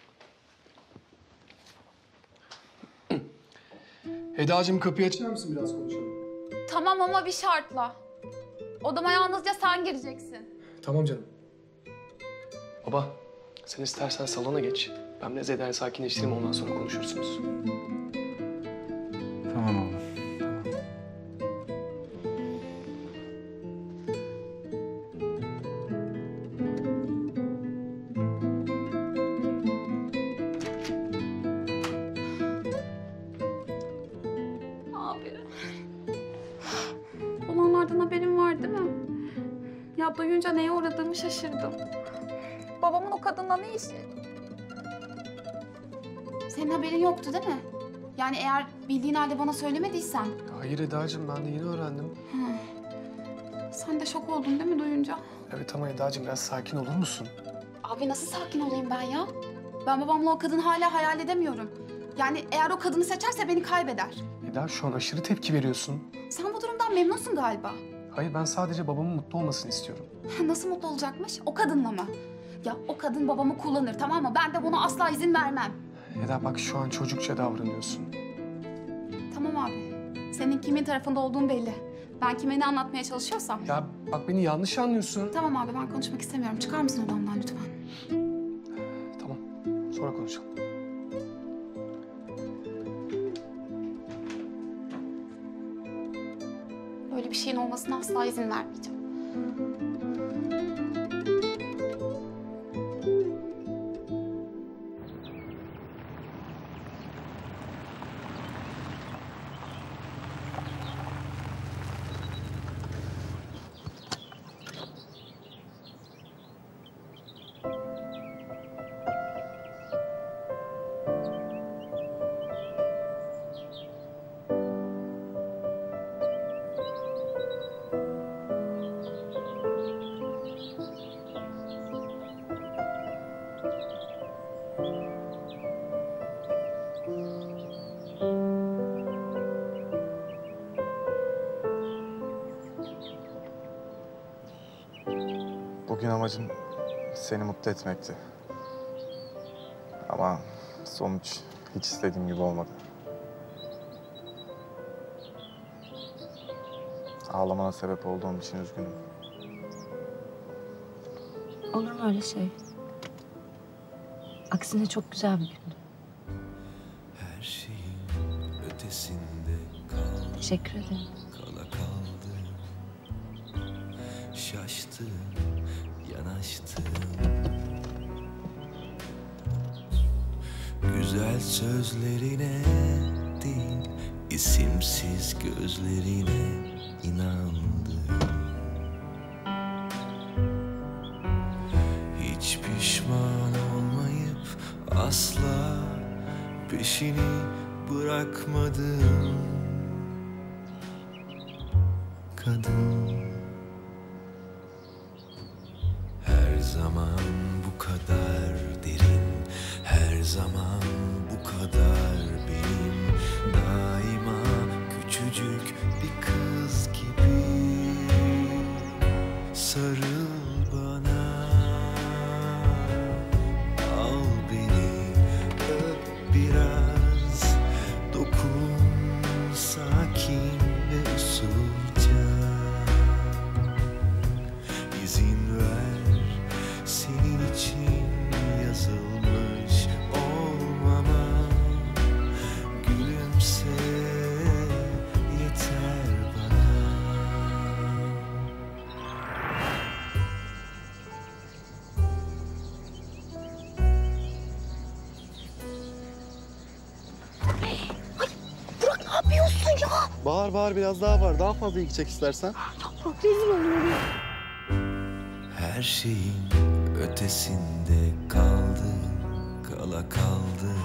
Eda'cığım kapıyı açar mısın, biraz konuşalım? Tamam ama bir şartla. Odama yalnızca sen gireceksin. Tamam canım. Baba, sen istersen salona geç. Ben biraz Eda'yı sakinleştireyim, ondan sonra konuşursunuz. Tamam oğlum. Abi. Olanlardan haberin var değil mi? Ya duyunca neye uğradığımı şaşırdım. Babamın o kadınla ne işi? Senin haberin yoktu değil mi? Yani eğer bildiğin halde bana söylemediysen. Hayır Eda'cığım, ben de yeni öğrendim. Hı. Sen de şok oldun değil mi duyunca? Evet ama Eda'cığım biraz sakin olur musun? Abi nasıl sakin olayım ben ya? Ben babamla o kadını hala hayal edemiyorum. Yani eğer o kadını seçerse beni kaybeder. Eda şu an aşırı tepki veriyorsun. Sen bu durumdan memnunsun galiba. Hayır, ben sadece babamın mutlu olmasını istiyorum. Nasıl mutlu olacakmış? O kadınla mı? Ya o kadın babamı kullanır tamam mı? Ben de buna asla izin vermem. Eda bak şu an çocukça davranıyorsun. Tamam abi. Senin kimin tarafında olduğun belli. Ben kime ne anlatmaya çalışıyorsam. Ya bak beni yanlış anlıyorsun. Tamam abi ben konuşmak istemiyorum. Çıkar mısın odamdan lütfen? Tamam, sonra konuşalım. Böyle bir şeyin olmasına asla izin vermeyeceğim. Bugün amacım seni mutlu etmekti. Ama sonuç hiç istediğim gibi olmadı. Ağlamana sebep olduğum için üzgünüm. Olur mu öyle şey? Aksine çok güzel bir gündü. Her şeyin ötesinde kaldım. Teşekkür ederim. Kala kaldım. Şaştım, yanaştım. Güzel sözlerine değil, isimsiz gözlerine inandım. Hiç pişman olmayıp asla peşini bırakmadım. Kadın her zaman bu kadar derin, her zaman bu kadar benim, daima küçücük bir kız gibi. Sarıl bana, al beni, öp biraz, dokun sakin ve usulca. İzin ver, senin için yazılmış olmama. Gülümse, yeter bana. Burak ne yapıyorsun ya? Bağır bağır, biraz daha var. Daha fazla ilgi çek istersen. Burak rezil oluyorum. Her şeyin ötesinde kaldım, kala kaldım.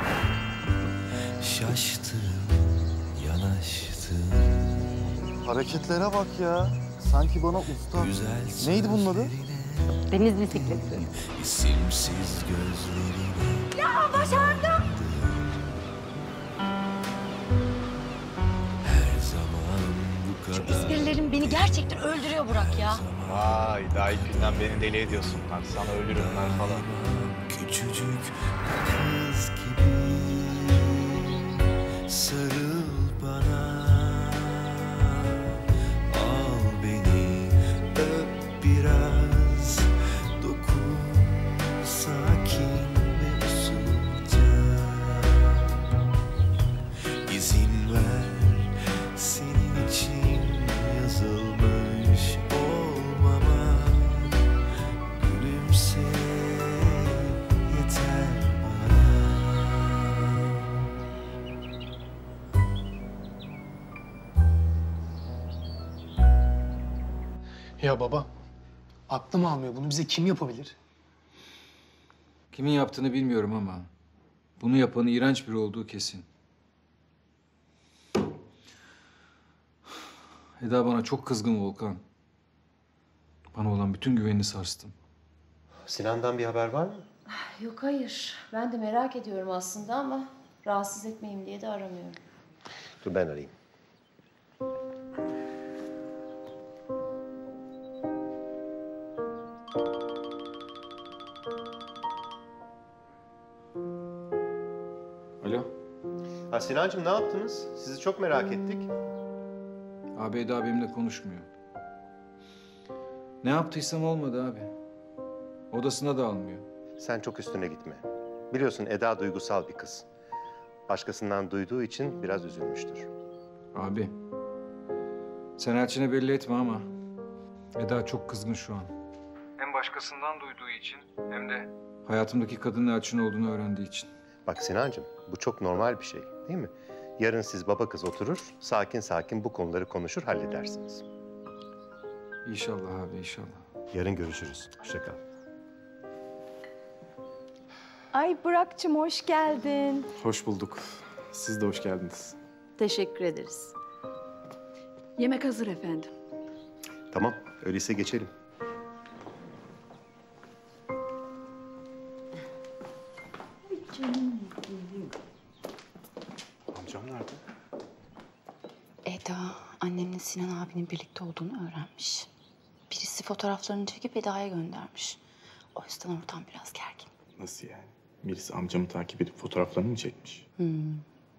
Şaştım, yanaştım. Hareketlere bak ya. Sanki bana usta. Neydi bunun adı? Deniz bisikleti. İsimsiz gözlerine. Ya başardım. Her zaman bu kadar. düşüncelerim beni gerçekten öldürüyor Burak ya. Vay daha ilk günden beni deli ediyorsun. Bak sana ölürümler falan. Küçücük kız gibi sarıl bana, al beni öp biraz, dokun sakin ve usulca, izin ver senin için yazılmış olmama, gülümse yeter bana. Ya baba, aklım almıyor. Bunu bize kim yapabilir? Kimin yaptığını bilmiyorum ama bunu yapanın iğrenç biri olduğu kesin. Eda bana çok kızgın Volkan. Bana olan bütün güvenini sarstım. Sinan'dan bir haber var mı? Yok hayır. Ben de merak ediyorum aslında ama rahatsız etmeyeyim diye de aramıyorum. Dur ben arayayım. Alo. Ha Sinancığım ne yaptınız? Sizi çok merak ettik. Abi Eda benimle konuşmuyor. Ne yaptıysam olmadı abi. Odasına da almıyor. Sen çok üstüne gitme. Biliyorsun Eda duygusal bir kız. Başkasından duyduğu için biraz üzülmüştür. Abi. Sen Elçin'e belli etme ama Eda çok kızgın şu an. Hem başkasından duyduğu için hem de hayatımdaki kadının Elçin olduğunu öğrendiği için. Bak Sinancığım bu çok normal bir şey değil mi? Yarın siz baba kız oturur, sakin sakin bu konuları konuşur, halledersiniz. İnşallah abi, inşallah. Yarın görüşürüz. Hoşça kal. Ay Burak'cığım hoş geldin. Hoş bulduk. Siz de hoş geldiniz. Teşekkür ederiz. Yemek hazır efendim. Tamam, öyleyse geçelim. Amcam nerede? Eda, annenle Sinan abinin birlikte olduğunu öğrenmiş. Birisi fotoğraflarını çekip Eda'ya göndermiş. O yüzden ortam biraz gergin. Nasıl yani? Birisi amcamı takip edip fotoğraflarını mı çekmiş? Hmm.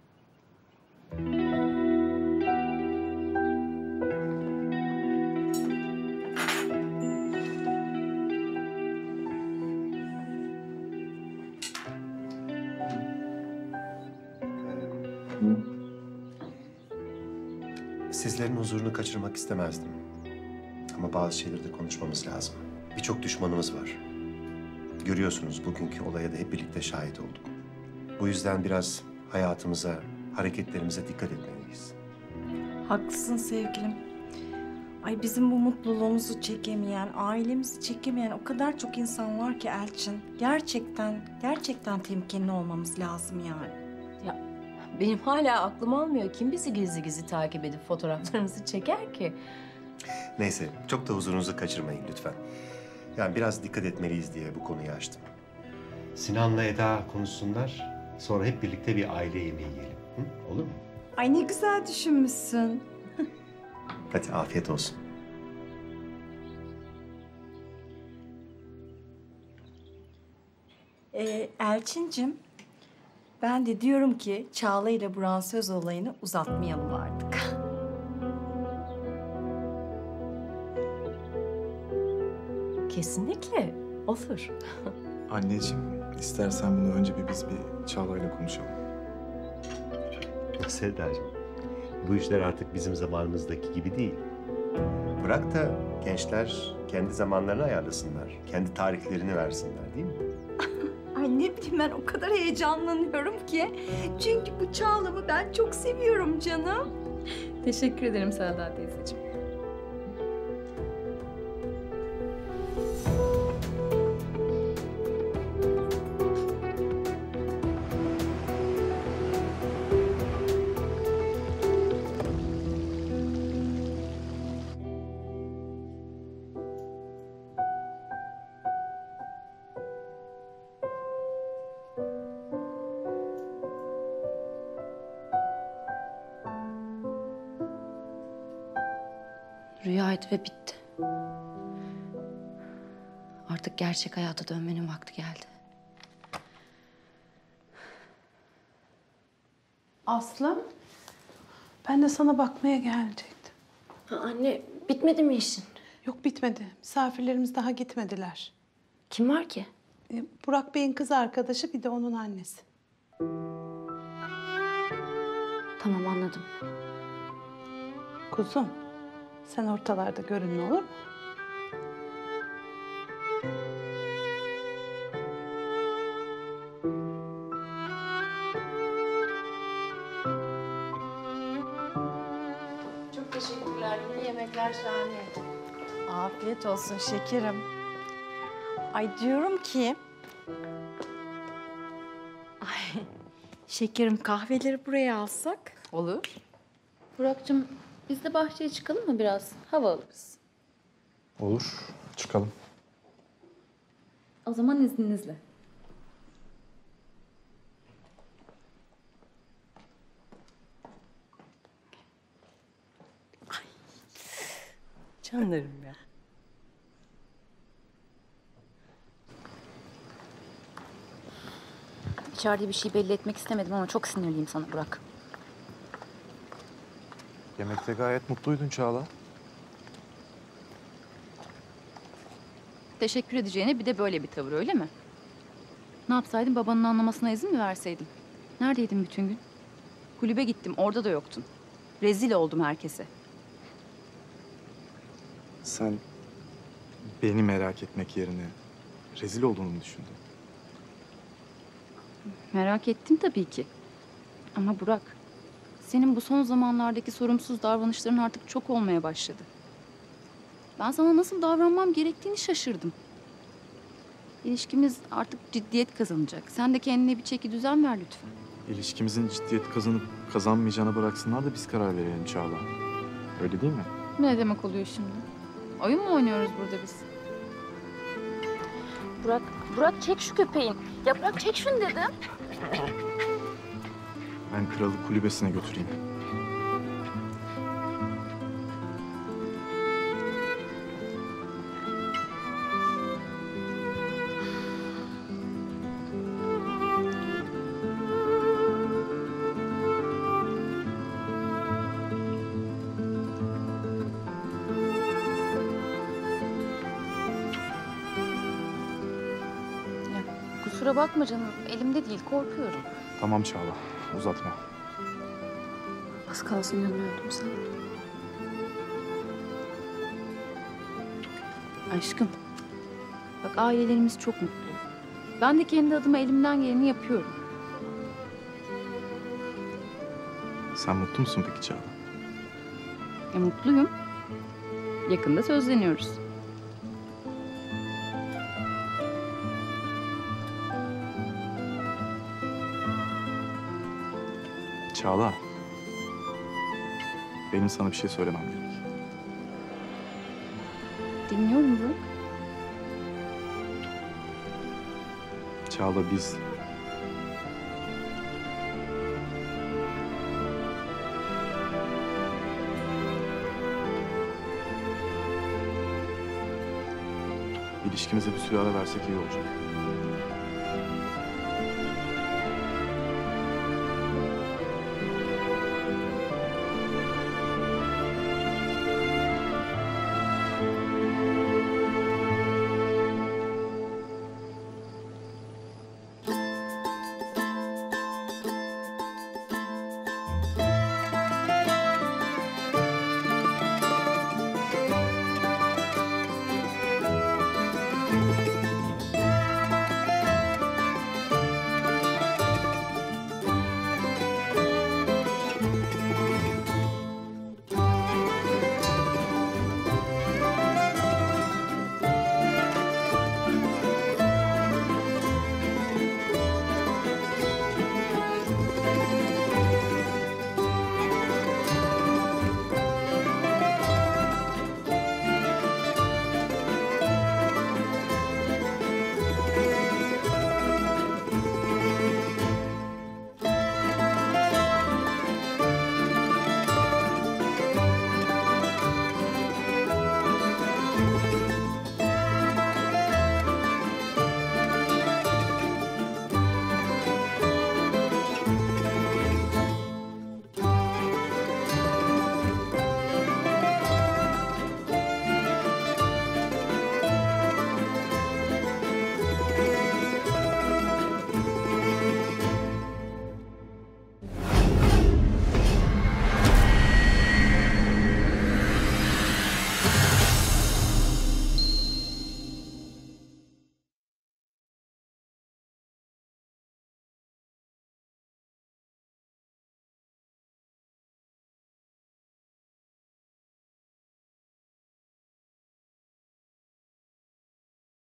Sizlerin huzurunu kaçırmak istemezdim. Ama bazı şeyleri de konuşmamız lazım. Birçok düşmanımız var. Görüyorsunuz bugünkü olaya da hep birlikte şahit olduk. Bu yüzden biraz hayatımıza, hareketlerimize dikkat etmeliyiz. Haklısın sevgilim. Ay bizim bu mutluluğumuzu çekemeyen, ailemizi çekemeyen o kadar çok insan var ki Elçin. Gerçekten, gerçekten temkinli olmamız lazım yani. Ya benim hala aklım almıyor. Kim bizi gizli gizli takip edip fotoğraflarımızı çeker ki? Neyse, çok da huzurunuzu kaçırmayın lütfen. Yani biraz dikkat etmeliyiz diye bu konuyu açtım. Sinan'la Eda konuşsunlar, sonra hep birlikte bir aile yemeği yiyelim. Hı? Olur mu? Ay ne güzel düşünmüşsün. Hadi afiyet olsun. Ee, Elçincim, ben de diyorum ki Çağla ile Burak'ın söz olayını uzatmayalım artık. Kesinlikle olur. Anneciğim, istersen bunu önce bir biz bir Çağla'yla konuşalım. Sevdacığım, bu işler artık bizim zamanımızdaki gibi değil. Bırak da gençler kendi zamanlarını ayarlasınlar, kendi tarihlerini versinler değil mi? Ay ne bileyim ben o kadar heyecanlanıyorum ki. Çünkü bu Çağla'mı ben çok seviyorum canım. Teşekkür ederim Selda teyzeciğim. Rüyaydı ve bitti. Artık gerçek hayata dönmenin vakti geldi. Aslı, ben de sana bakmaya gelecektim. Ha, anne bitmedi mi işin? Yok bitmedi. Misafirlerimiz daha gitmediler. Kim var ki? Ee, Burak Bey'in kız arkadaşı bir de onun annesi. Tamam anladım. Kuzum, sen ortalarda görünme olur mu? Çok teşekkürler. Yine yemekler şahane. Afiyet olsun şekerim. Ay diyorum ki... Ay şekerim kahveleri buraya alsak. Olur. Burak'cığım biz de bahçeye çıkalım mı biraz? Hava alırız. Olur, çıkalım. O zaman izninizle. Canlarım ya. İçeride bir şey belli etmek istemedim ama çok sinirliyim sana Burak. Yemekte gayet mutluydun Çağla. Teşekkür edeceğine bir de böyle bir tavır öyle mi? Ne yapsaydım, babanın anlamasına izin mi verseydim? Neredeydin bütün gün? Kulübe gittim, orada da yoktun. Rezil oldum herkese. Sen beni merak etmek yerine rezil olduğunu mu düşündün? Merak ettim tabii ki. Ama Burak, senin bu son zamanlardaki sorumsuz davranışların artık çok olmaya başladı. Ben sana nasıl davranmam gerektiğini şaşırdım. İlişkimiz artık ciddiyet kazanacak. Sen de kendine bir çeki düzen ver lütfen. İlişkimizin ciddiyet kazanıp kazanmayacağına bıraksınlar da biz karar verelim Çağla. Öyle değil mi? Ne demek oluyor şimdi? Oyun mu oynuyoruz burada biz? Burak, Burak çek şu köpeğin. Ya Burak çek şunu dedim. Ben kralı kulübesine götüreyim. Kusura bakma canım. Elimde değil. Korkuyorum. Tamam Çağla, uzatma. Az kalsın yanıyordum sana. Aşkım. Bak ailelerimiz çok mutlu. Ben de kendi adıma elimden geleni yapıyorum. Sen mutlu musun peki Çağla? E, mutluyum. Yakında sözleniyoruz. Çağla. Benim sana bir şey söylemem gerek. Dinliyorum Burak. Çağla biz... İlişkimize bir süre ara versek iyi olacak.